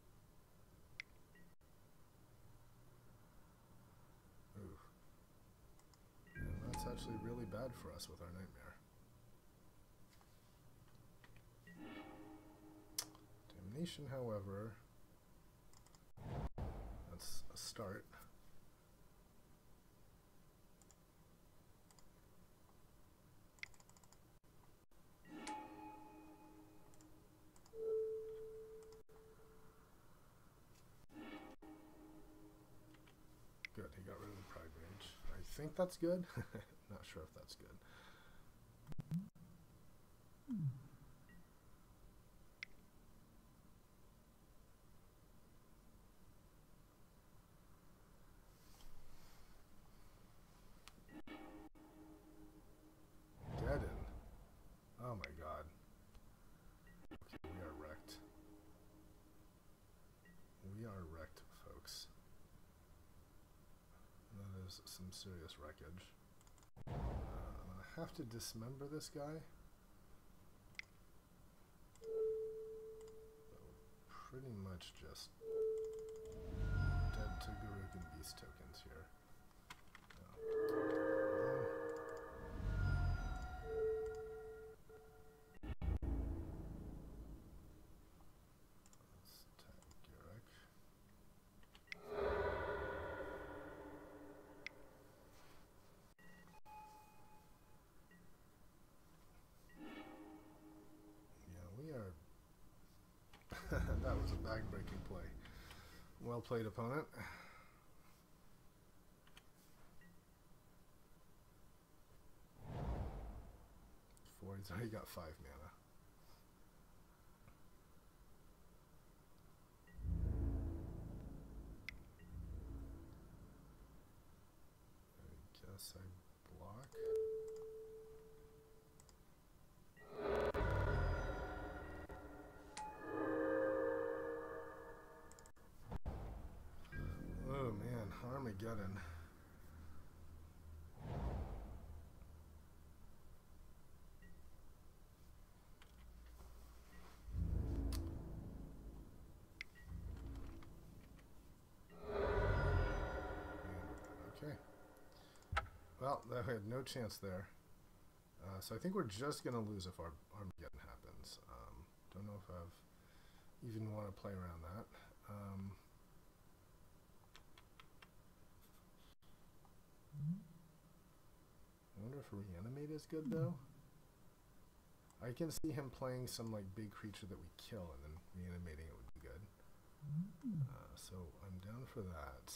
Ooh. And that's actually really bad for us with our Nightmare. Damnation, however, that's a start. Good, he got rid of the Pride Rage. I think that's good. Not sure if that's good. Deaden. Oh my god. Okay, we are wrecked. We are wrecked, folks. That is some serious wreckage. Uh, I have to dismember this guy. So pretty much just dead to Garruk and Beast tokens here. That was a bag-breaking play. Well played, opponent. Four, he's already got five mana. unless I block. Oh man, Armageddon. Okay. Well, that had no chance there. Uh, so I think we're just going to lose if our Armageddon happens. Um, don't know if I've even want to play around that. Um, I wonder if Reanimate is good though. I can see him playing some like big creature that we kill and then reanimating it would be good. Uh, so I'm down for that.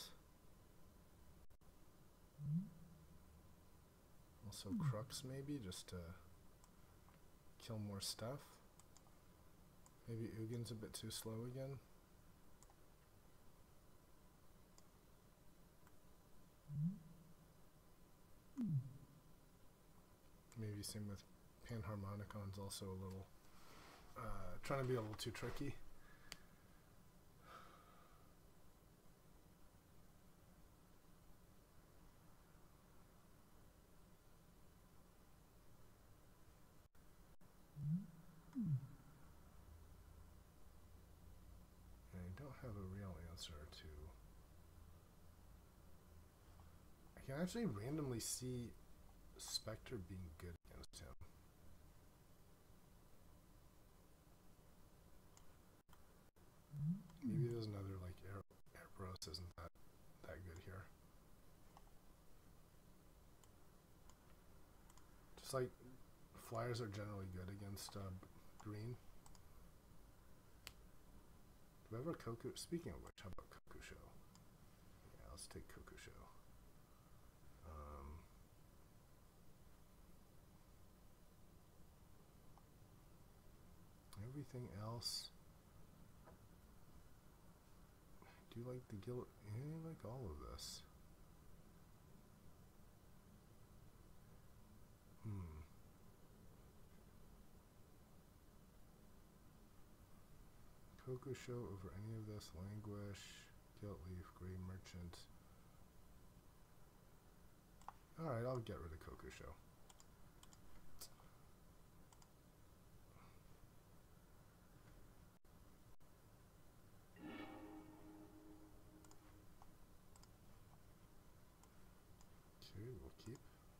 Also Crux maybe, just to kill more stuff. Maybe Ugin's a bit too slow again. Maybe same with Panharmonicon's also a little, uh, trying to be a little too tricky. I don't have a real answer to. I can actually randomly see Spectre being good against him. Maybe there's another like Air Erebros isn't that that good here. Just like flyers are generally good against uh, green. Do I have a Koku? Speaking of which, how about Kokusho? Yeah, let's take Kokusho. Um, everything else. Do you like the Gil? Yeah, I like all of this. Hmm. Kokusho over any of this. Languish, Gilt Leaf, Grey Merchant. Alright, I'll get rid of Kokusho. Okay, we'll keep.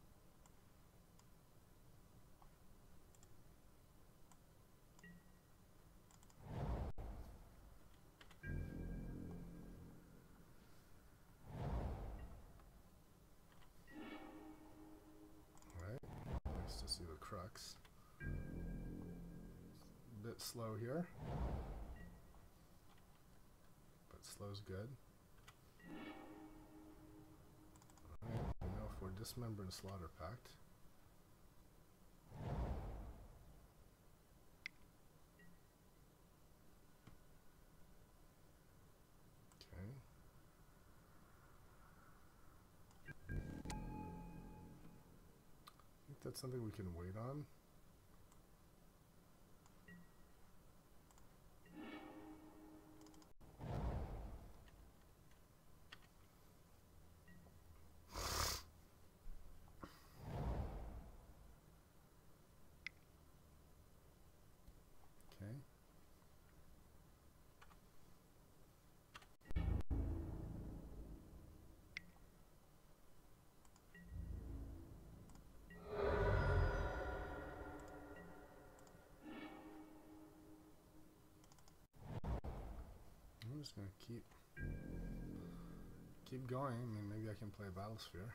Alright, nice to see the Crux. A bit slow here. But slow's good. Alright, we know if we're Dismember and Slaughter Pact. Okay. I think that's something we can wait on. Okay. I'm just gonna keep keep going. I mean, maybe I can play Battlesphere.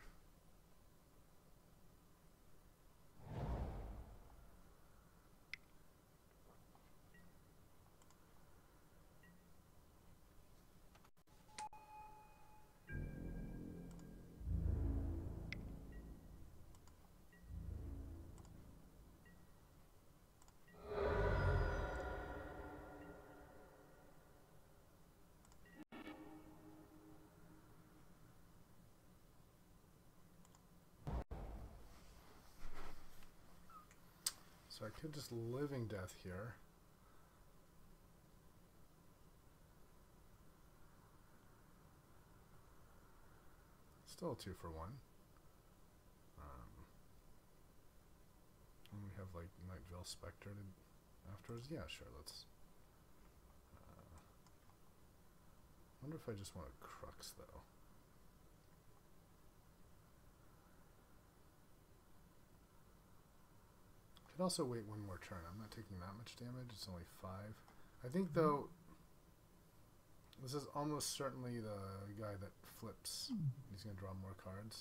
I could just Living Death here. Still a two for one. Um, and we have like Nightvale Spectre to, afterwards. Yeah, sure. Let's. Uh, wonder if I just want a Crux though. Could also wait one more turn. I'm not taking that much damage. It's only five. I think though. This is almost certainly the guy that flips. He's going to draw more cards.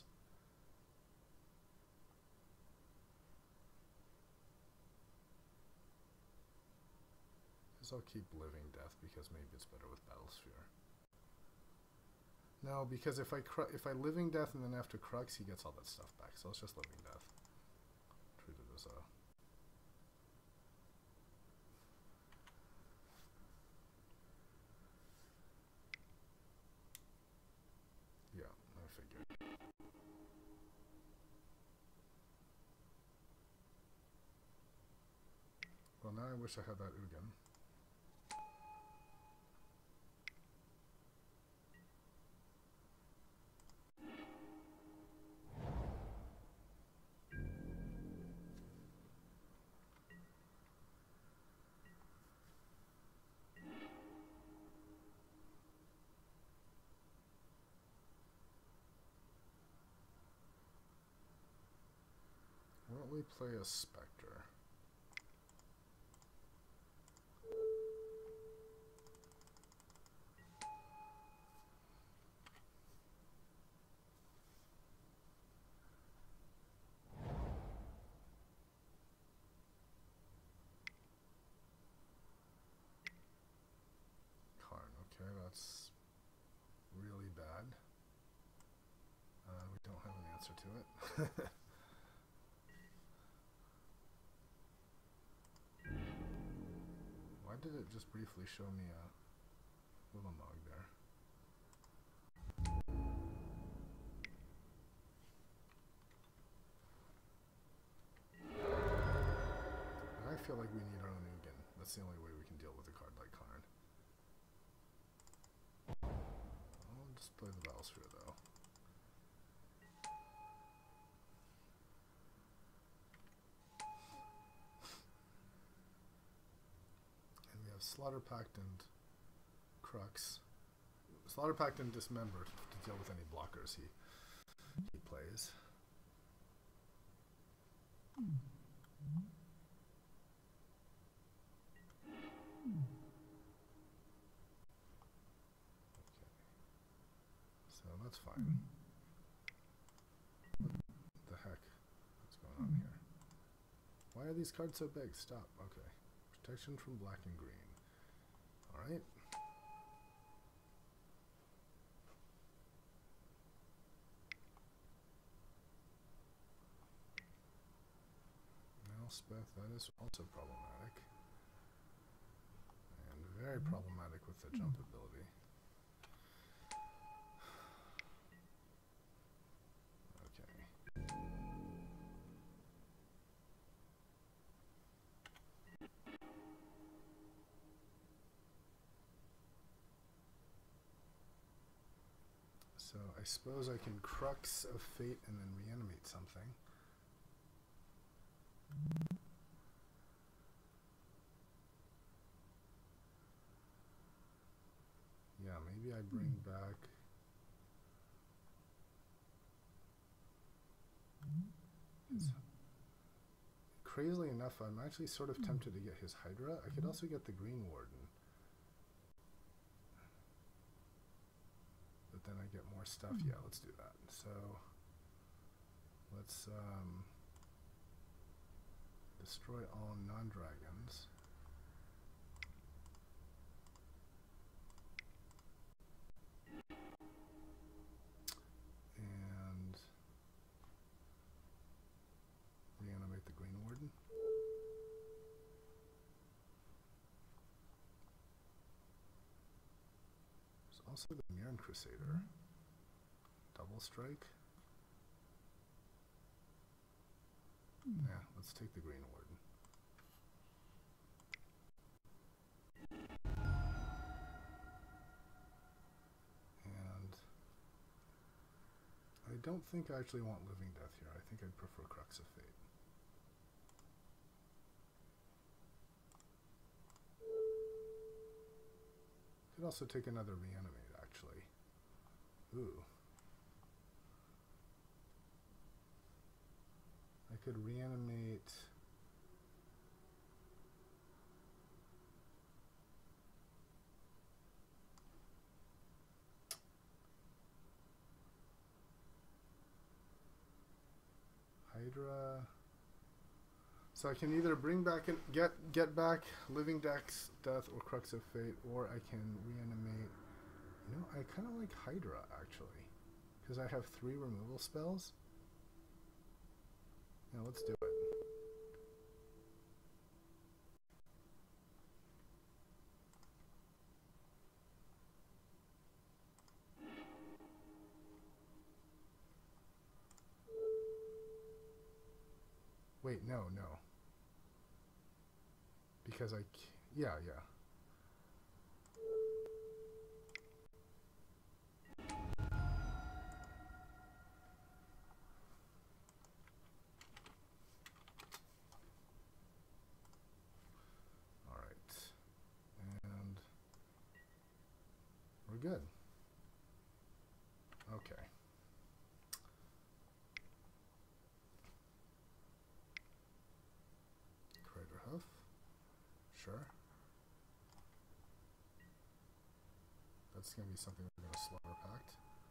Guess I'll keep Living Death because maybe it's better with Battlesphere. No, because if I cru if I Living Death and then after Crux, he gets all that stuff back. So it's just Living Death. Treat it as a... Well, now I wish I had that Ugin. Why don't we play a Spectre? Okay, that's really bad. Uh, we don't have an answer to it. Why did it just briefly show me a Ulamog there? I feel like we need our own Ugin. That's the only way we can deal with a card like Karn. I'll just play the Battlesphere though. And we have Slaughter Pact and Crux. Slaughter Pact and Dismember to deal with any blockers he he plays. So that's fine. What the heck? What's going on here? Why are these cards so big? Stop. Okay. Protection from black and green. Alright. Elspeth, that is also problematic. And very problematic with the jump ability. So I suppose I can Crux of Fate and then reanimate something. Yeah, maybe I bring back... His, crazily enough, I'm actually sort of tempted to get his Hydra. I could also get the Green Warden. But then I get more stuff. Yeah, let's do that. So let's um, destroy all non-dragons. And reanimate the Green Warden. There's also the Mirren Crusader. Double strike. Yeah, let's take the Green Warden. And I don't think I actually want Living Death here. I think I'd prefer Crux of Fate. Could also take another Reanimate, actually. Ooh. I could Reanimate... Hydra... So I can either bring back and get get back Living Dex, Death, or Crux of Fate, or I can reanimate. You know, I kind of like Hydra actually, because I have three removal spells. Yeah, let's do it. Wait, no, no. Because I, c yeah, yeah. All right, and we're good. Okay. Craterhoof. Sure. That's going to be something we're going to Slaughter Pact.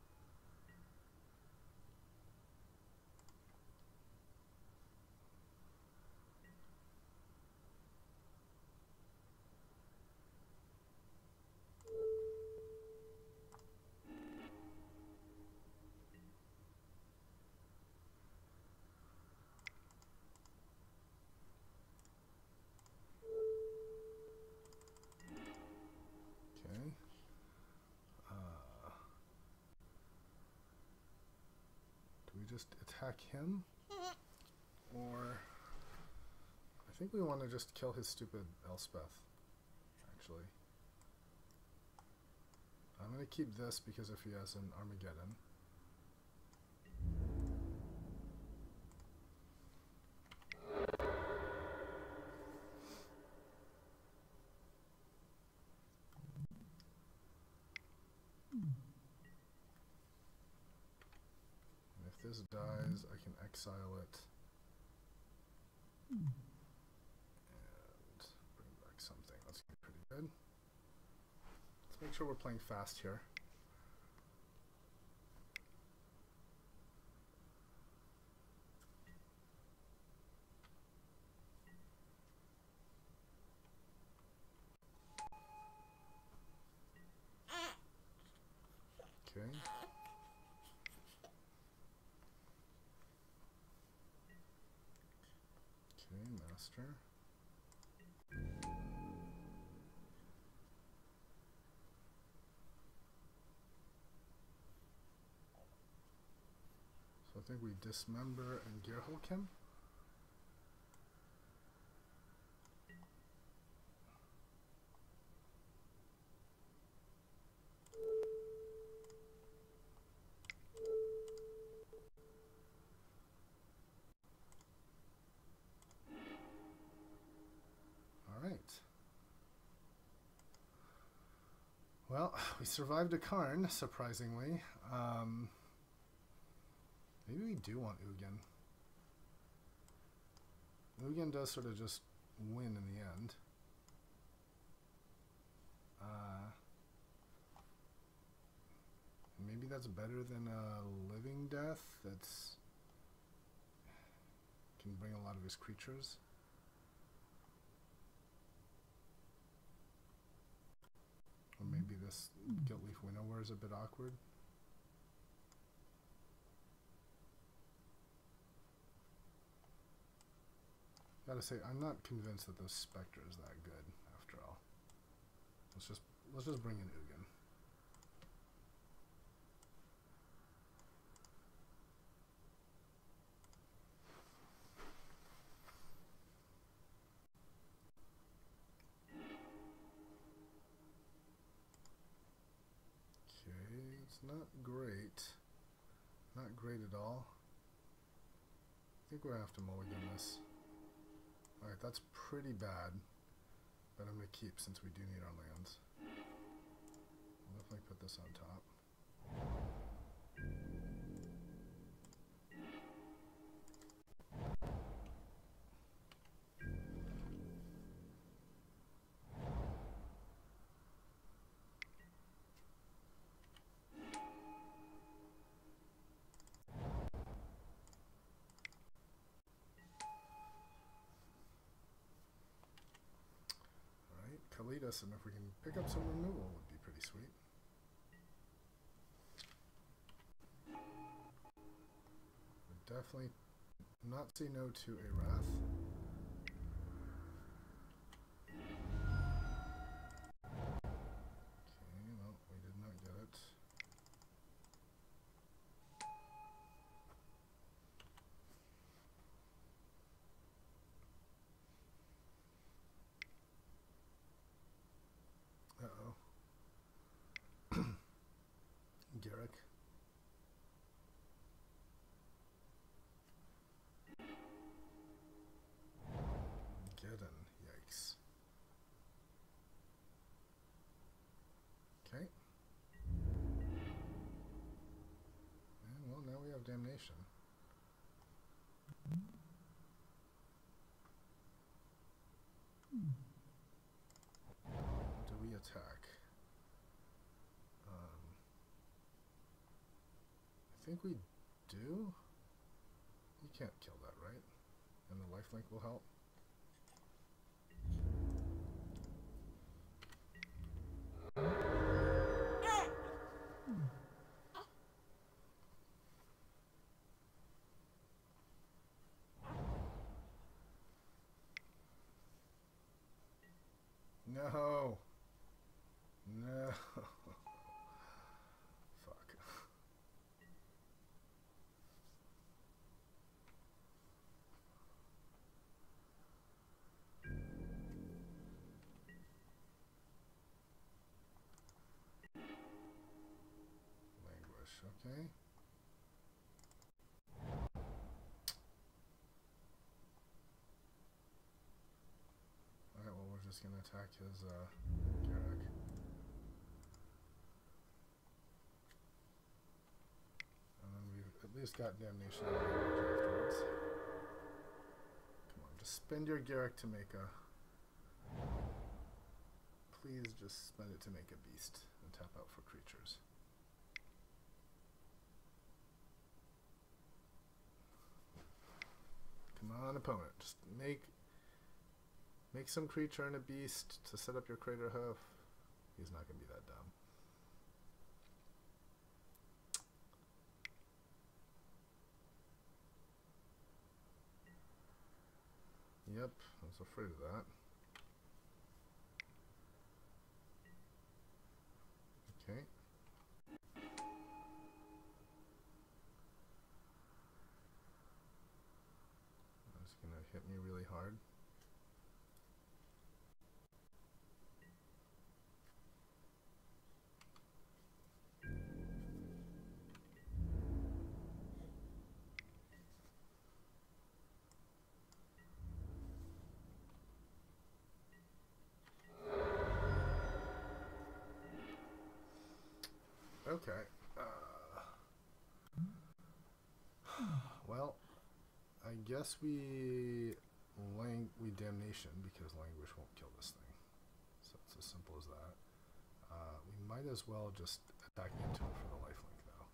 Okay. Uh, do we just attack him? Or I think we want to just kill his stupid Elspeth, actually. I'm going to keep this because if he has an Armageddon. And if this dies, I can exile it. And bring back something. That's going to be pretty good. Let's make sure we're playing fast here. Okay. Okay, Master. So I think we dismember and Gearhulk him. Well, we survived a Karn, surprisingly. Um, maybe we do want Ugin. Ugin does sort of just win in the end. Uh, maybe that's better than a Living Death that's can bring a lot of his creatures. Or maybe this Guiltleaf Winnower is a bit awkward. Gotta say, I'm not convinced that the Spectre is that good, after all. Let's just let's just bring in Ugin. not great. Not great at all. I think we're going to have to mulligan this. Alright, that's pretty bad. But I'm going to keep since we do need our lands. I'll definitely put this on top. Kalitas, and if we can pick up some removal, would be pretty sweet. Would definitely not say no to a Wrath. Okay, well, we did not get it. Uh-oh. Garrick. Geddon. Yikes. Okay. And well, now we have Damnation. Do we attack? Um, I think we do. You can't kill that, right? And the lifelink will help. No. No. Fuck. Languish, okay. Alright, well, we're just gonna attack his, uh, Garrick. And then we've at least got Damnation afterwards. Come on, just spend your Garrick to make a... Please just spend it to make a beast and tap out for creatures. Come on, opponent. Just make make some creature and a beast to set up your Crater Hoof. He's not going to be that dumb. Yep, I was afraid of that. Okay. That's going to hit me really hard. Okay. Uh, well, I guess we lang we Damnation because Languish won't kill this thing. So it's as simple as that. Uh, we might as well just attack into it for the lifelink now.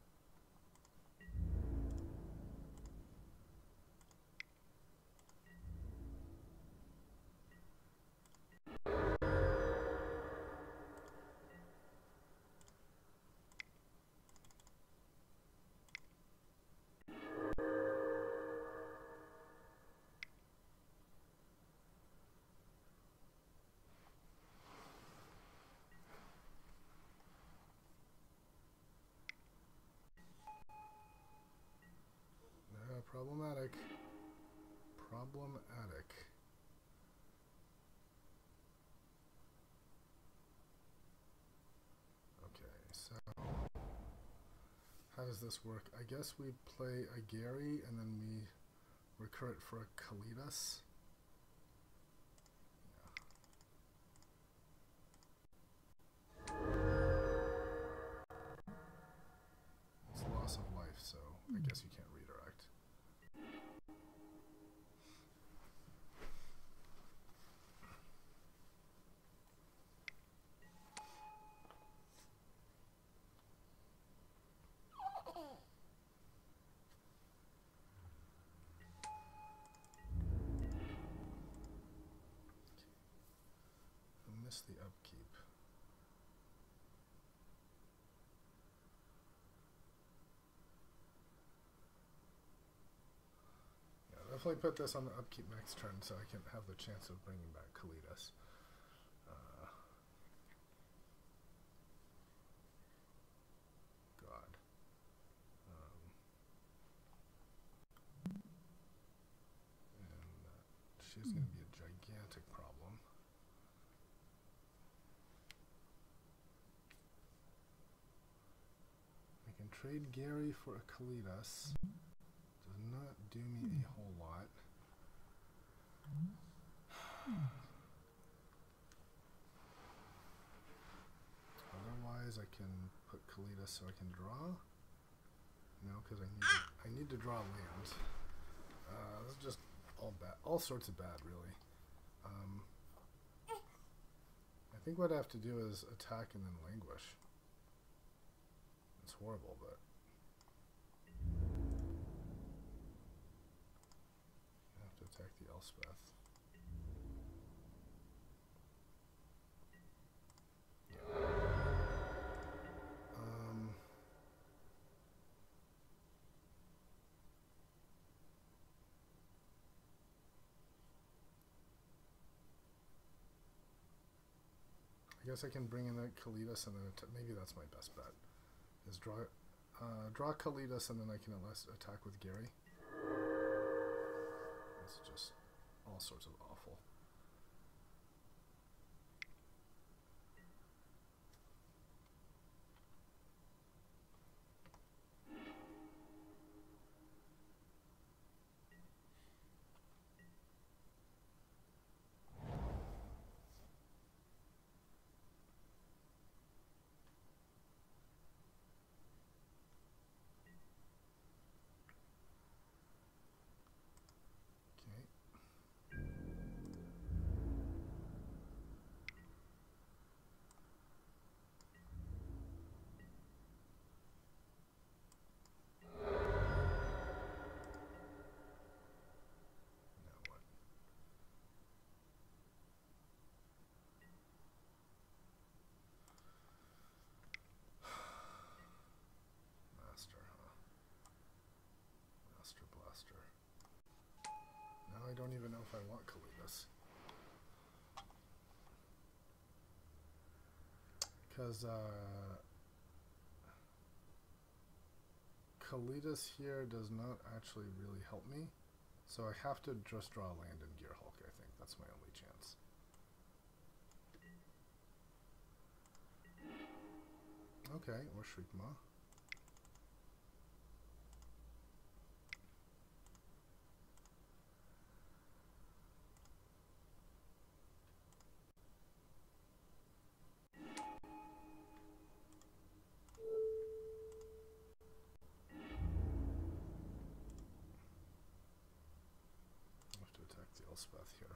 Uh, problematic. Problematic. Okay, so does this work? I guess we play a Gary and then we recur it for a Kalidas. Yeah. It's loss of life, so I guess you can't redirect. The upkeep. Yeah, definitely put this on the upkeep next turn so I can have the chance of bringing back Kalidas. Uh, God. Um, and uh, she's going to be a gigantic problem. I can trade Gary for a Kalidas. Does not do me a whole lot. Otherwise, I can put Kalidas so I can draw. No, because I need to, I need to draw land. Uh, this is just all bad, all sorts of bad, really. Um, I think what I have to do is attack and then languish. It's horrible, but I have to attack the Elspeth. Yeah. Um, I guess I can bring in that Kalidas and then maybe that's my best bet. Is draw, uh, draw Kalidas and then I can at least attack with Gary. It's just all sorts of awful. I don't even know if I want Kalidas. Because uh, Kalidas here does not actually really help me. So I have to just draw land in Gearhulk, I think. That's my only chance. Okay, or Shriekmaw. Elspeth here.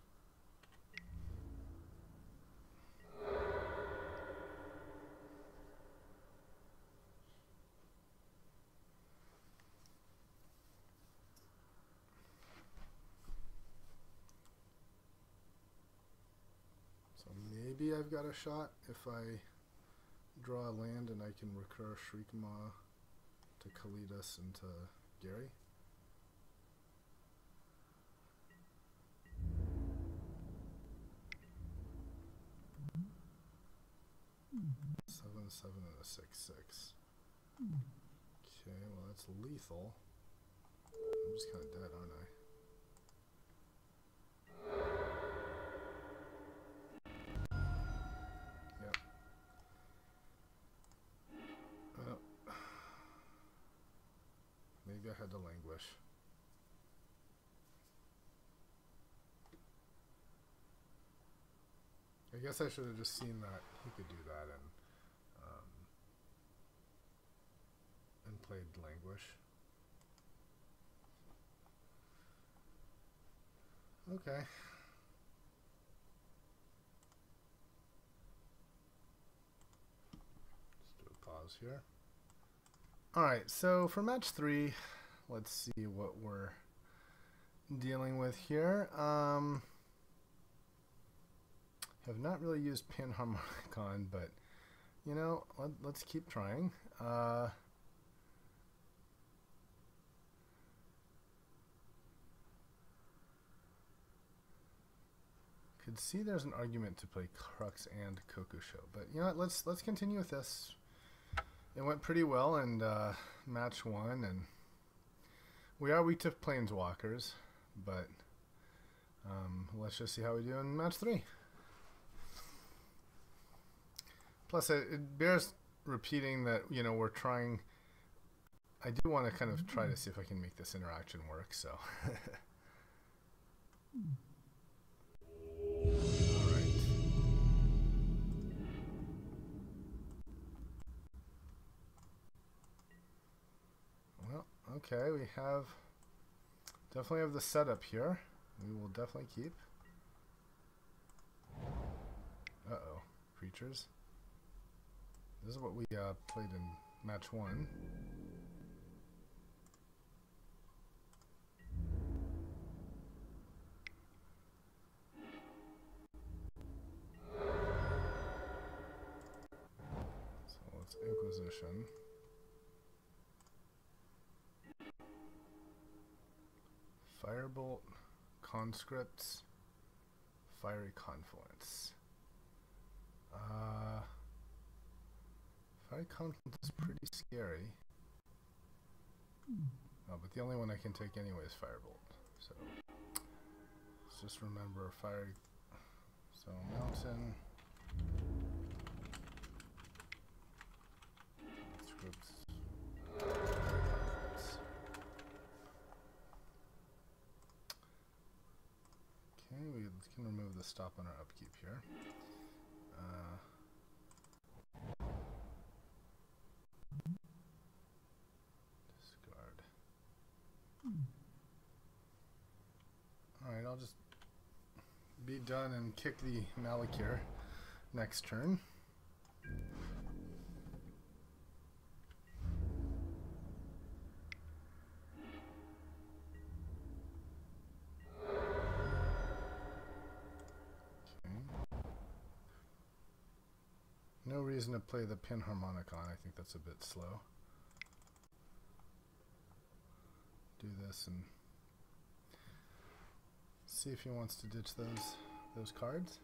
So maybe I've got a shot if I draw a land and I can recur Shriekmaw to Kalidas and to Gary. Seven, seven, and a six, six. Okay, well that's lethal. I'm just kind of dead, aren't I? Yep. Uh, ahead to Languish. I guess I should have just seen that he could do that and um, and played Languish. Okay. Let's do a pause here. Alright, so for match three, let's see what we're dealing with here. Um, have not really used Panharmonicon, but you know, let, let's keep trying. Uh, could see there's an argument to play Crux and Kokusho, but you know what, let's let's continue with this. It went pretty well in uh, match one, and we are weak to Planeswalkers, but um, let's just see how we do in match three. Plus, it, it bears repeating that, you know, we're trying. I do want to kind of try to see if I can make this interaction work, so. Okay, we have definitely have the setup here. We will definitely keep. Uh-oh, creatures. This is what we uh, played in match one. So let's Inquisition. Firebolt, Conscripts, Fiery Confluence. Uh, Fiery Confluence is pretty scary. Oh, but the only one I can take anyway is Firebolt. So let's just remember Fiery. So Mountain. Conscripts. Okay, we can remove the stop on our upkeep here. Uh, discard. Alright, I'll just be done and kick the Malakir next turn. No reason to play the Panharmonicon. I think that's a bit slow. Do this and see if he wants to ditch those those cards.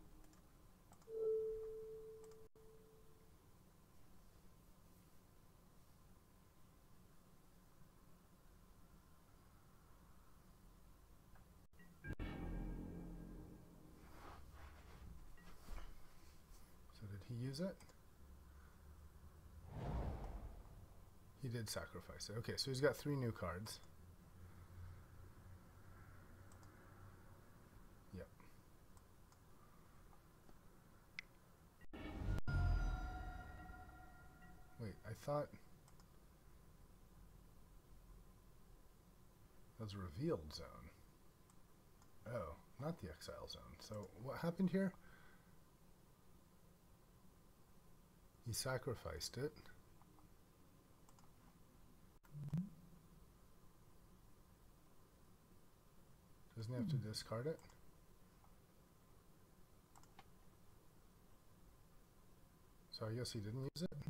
He use it? He did sacrifice it. Okay, so he's got three new cards. Yep. Wait, I thought that was a revealed zone. Oh, not the exile zone. So what happened here? He sacrificed it. Doesn't he have to discard it? So I guess he didn't use it?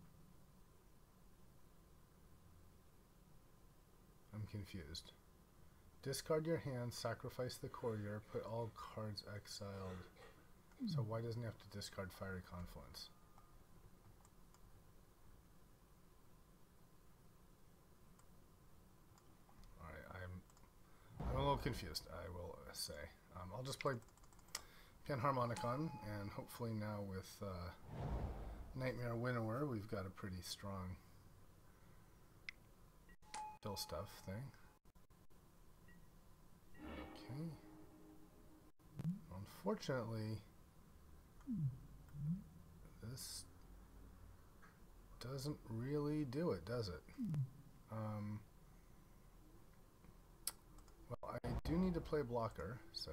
I'm confused. Discard your hand, sacrifice the courier, put all cards exiled. So why doesn't he have to discard Fiery Confluence? I'm a little confused, I will say. Um, I'll just play Panharmonicon, and hopefully now with uh, Nightmare Winnower, we've got a pretty strong kill stuff thing. Okay. Unfortunately, this doesn't really do it, does it? Um, well, I do need to play blocker, so...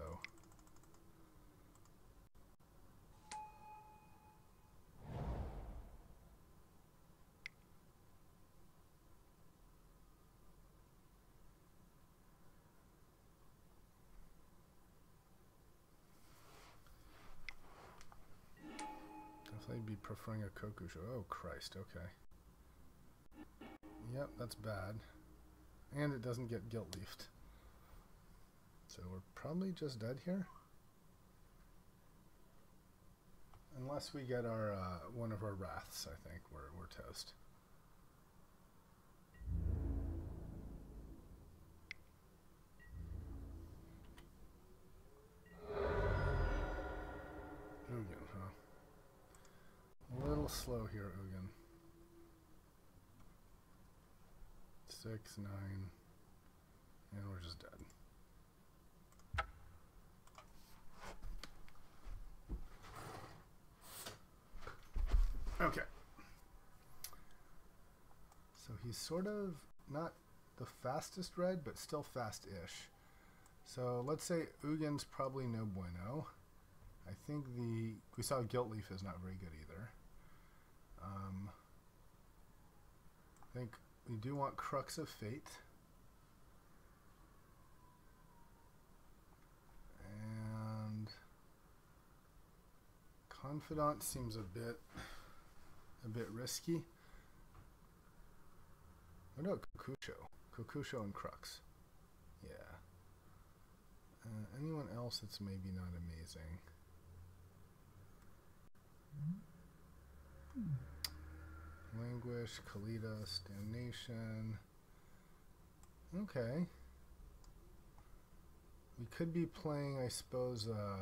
Definitely be preferring a Kokusho. Oh, Christ, okay. Yep, that's bad. And it doesn't get guilt leafed. So we're probably just dead here. Unless we get our uh, one of our wraths, I think we're we're toast. Ugin, huh? A little slow here, Ugin. Six, nine, and we're just dead. Okay. So he's sort of not the fastest red, but still fast-ish. So let's say Ugin's probably no bueno. I think the we saw Guilt Leaf is not very good either. Um, I think we do want Crux of Fate. And Confidant seems a bit a bit risky. Oh no, Kokusho. Kokusho and Crux. Yeah. Uh, anyone else that's maybe not amazing? Languish, Kalita, Stagnation. Okay. We could be playing, I suppose, uh,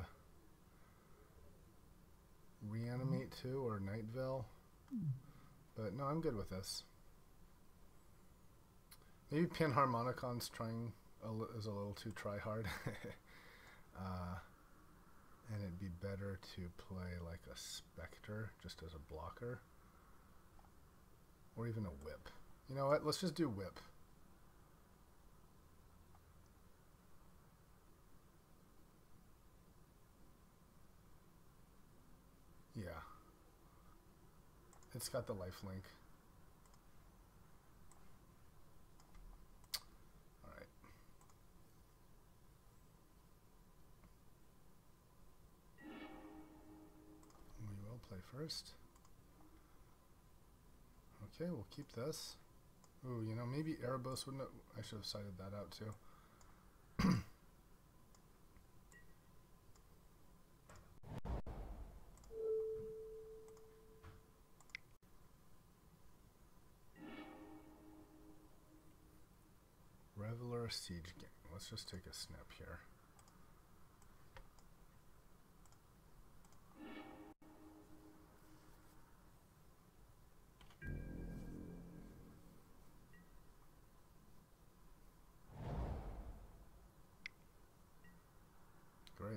Reanimate two or Night Veil. But no, I'm good with this. Maybe Panharmonicon's trying a li is a little too try hard. uh, and it'd be better to play like a Spectre just as a blocker. Or even a Whip. You know what? Let's just do Whip. Yeah. It's got the lifelink. Alright. We will play first. Okay, we'll keep this. Ooh, you know, maybe Erebos wouldn't have, I should have cited that out too. Reveler Siege Gang. Let's just take a snap here. Great.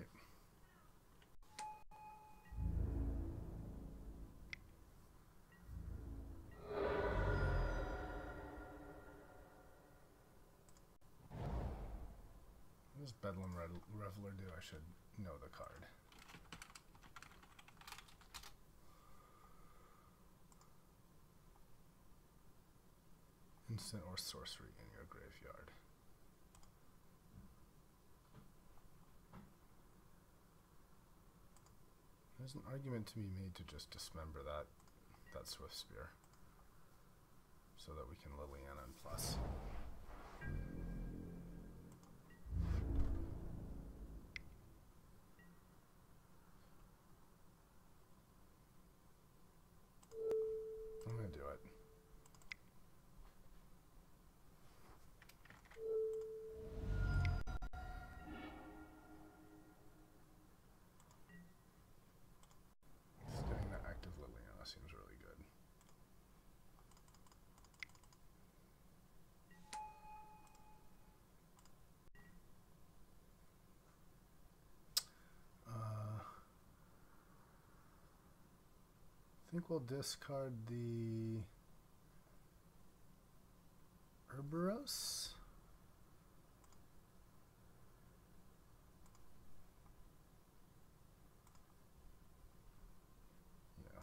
What does Bedlam Reveler do? I should know the card. Instant or sorcery in your graveyard. There's an argument to be made to just dismember that that Swift Spear so that we can Liliana and plus. I'm gonna do it. Getting that active Liliana seems really good. think we'll discard the Urboros. Yeah.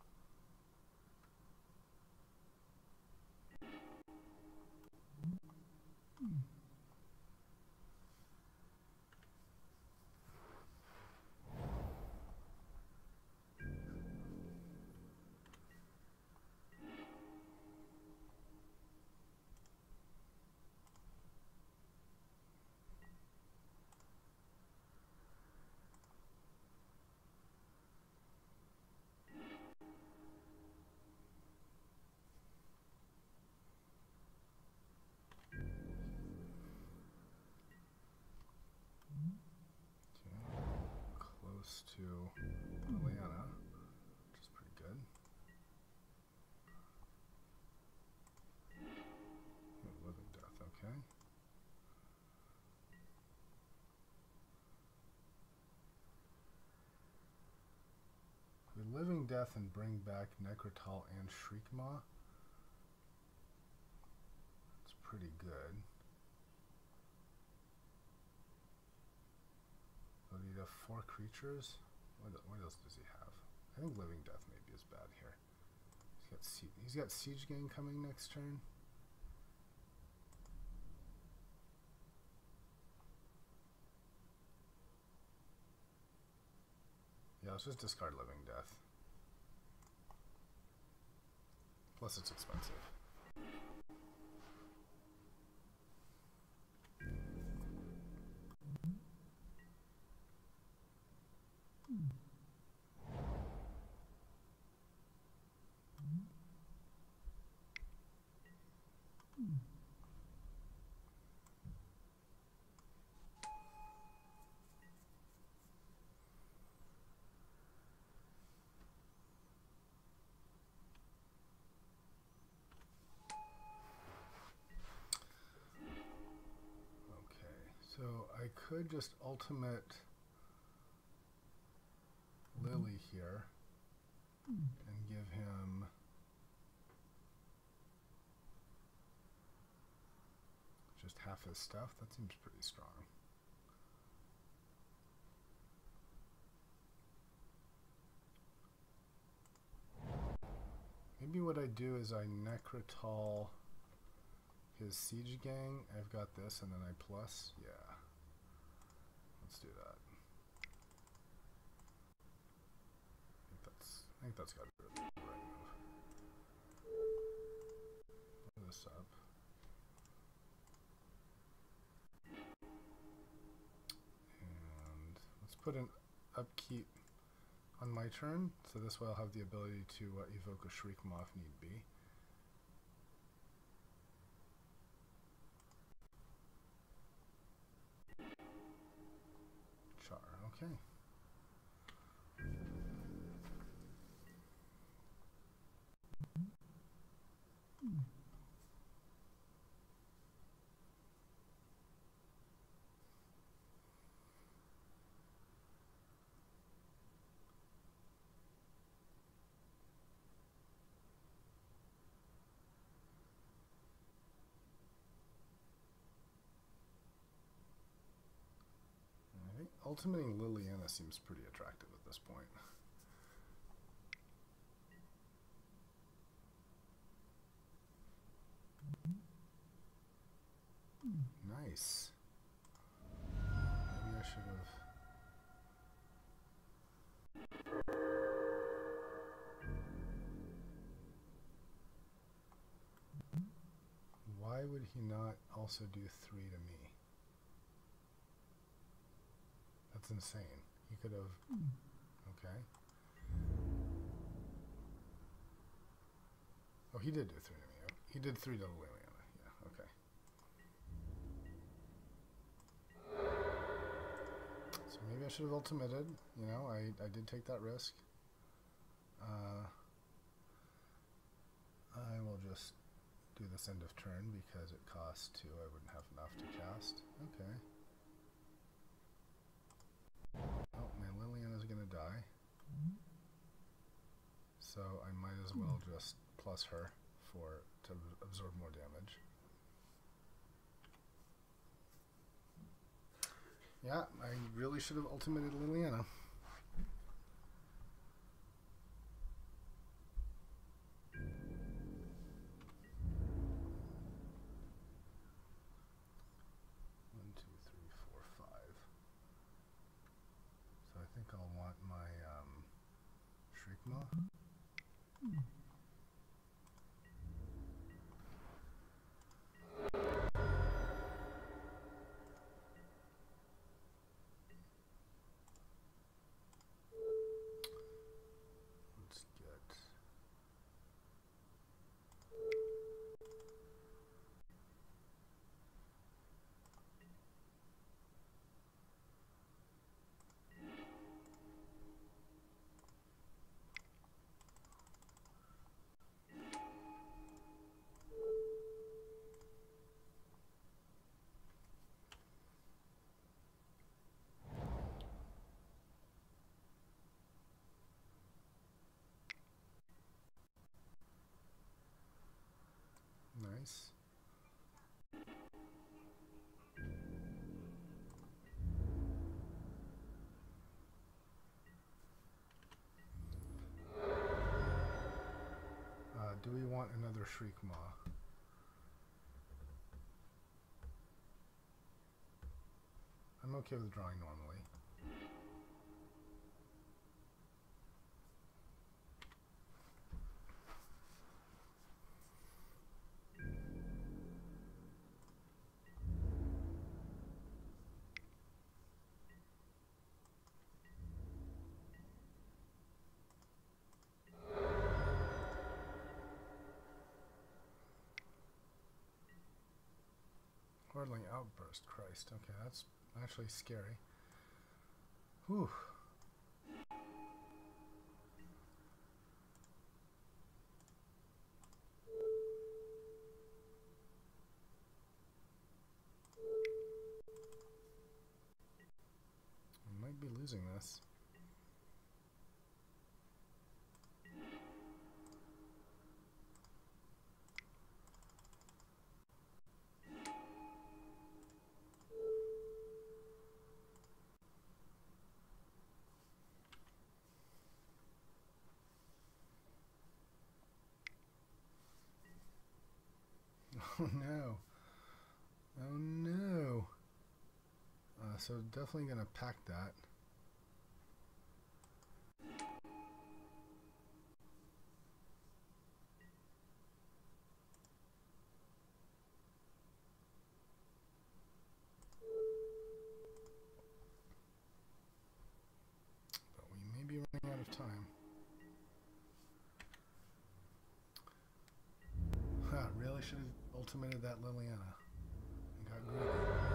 To Liliana, which is pretty good. Living Death, okay. We Living Death and bring back Necrotal and Shriekmaw. It's pretty good. So he'd have four creatures. What, what else does he have? I think Living Death maybe is bad here. He's got Sie he's got Siege Gang coming next turn. Yeah, let's just discard Living Death. Plus it's expensive. So I could just ultimate Lily here and give him just half his stuff. That seems pretty strong. Maybe what I do is I Necrotal his Siege Gang. I've got this and then I plus. Yeah. Let's do that. I think that's I think that's got to be the right move. Blow this up. And let's put an upkeep on my turn, so this way I'll have the ability to uh, evoke a Shriekmaw if need be. Char, okay. Ultimating Liliana seems pretty attractive at this point. Nice. Maybe I should have... Why would he not also do three to me? That's insane. He could have... Okay. Oh, he did do three to me. He did three to Liliana. Yeah, okay. So maybe I should have ultimated. You know, I, I did take that risk. Uh, I will just do this end of turn because it costs two. I wouldn't have enough to cast. Okay. Oh, my Liliana's gonna die. so I might as well just plus her for to absorb more damage. Yeah, I really should have ultimated Liliana. One, two, three, four, five. So I think I'll want my um, Shriekmaw. Let's get... Nice. Uh, do we want another Shriekmaw? I'm okay with drawing normally. Hardling Outburst, Christ. Okay, that's actually scary. Whew. I might be losing this. Oh no. Oh no. Uh, so definitely gonna pack that. But we may be running out of time. Ha, really should have ultimated that Liliana. And got greedy.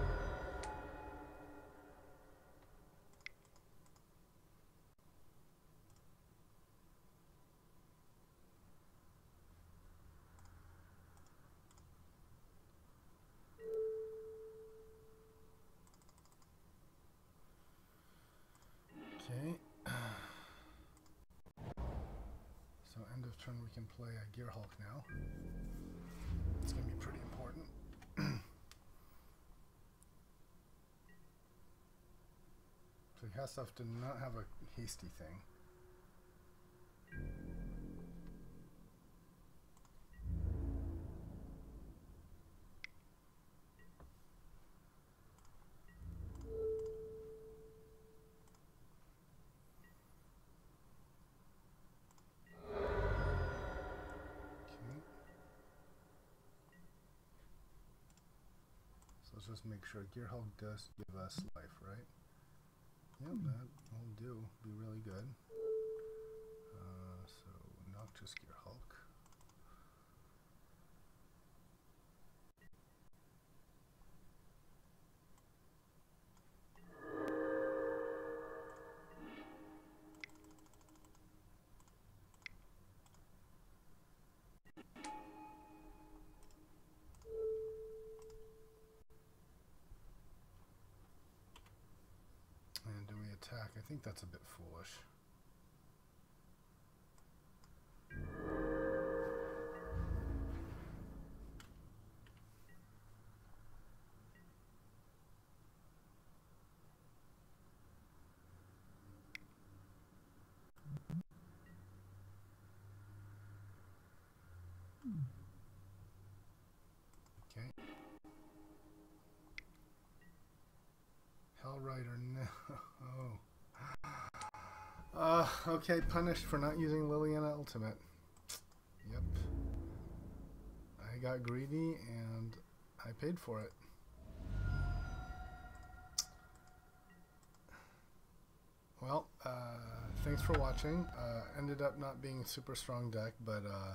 Okay. So end of turn we can play a Gearhulk now. It's going to be pretty important. So he has to have to not have a hasty thing. Let's just make sure Gearhulk does give us life, right? Yep, that will do. Be really good. Uh, so, Noxious Gearhulk. And do we attack? I think that's a bit foolish. Okay. Hellrider, no. Uh, okay, punished for not using Liliana Ultimate. Yep. I got greedy and I paid for it. Well, uh, thanks for watching. Uh, ended up not being a super strong deck, but uh,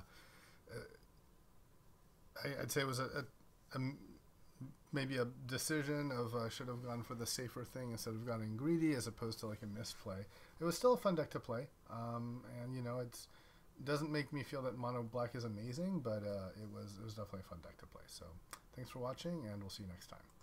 I, I'd say it was a, a, a maybe a decision of uh, should have gone for the safer thing instead of going greedy as opposed to like a misplay. It was still a fun deck to play, um, and you know it's doesn't make me feel that mono black is amazing, but uh, it was it was definitely a fun deck to play. So thanks for watching, and we'll see you next time.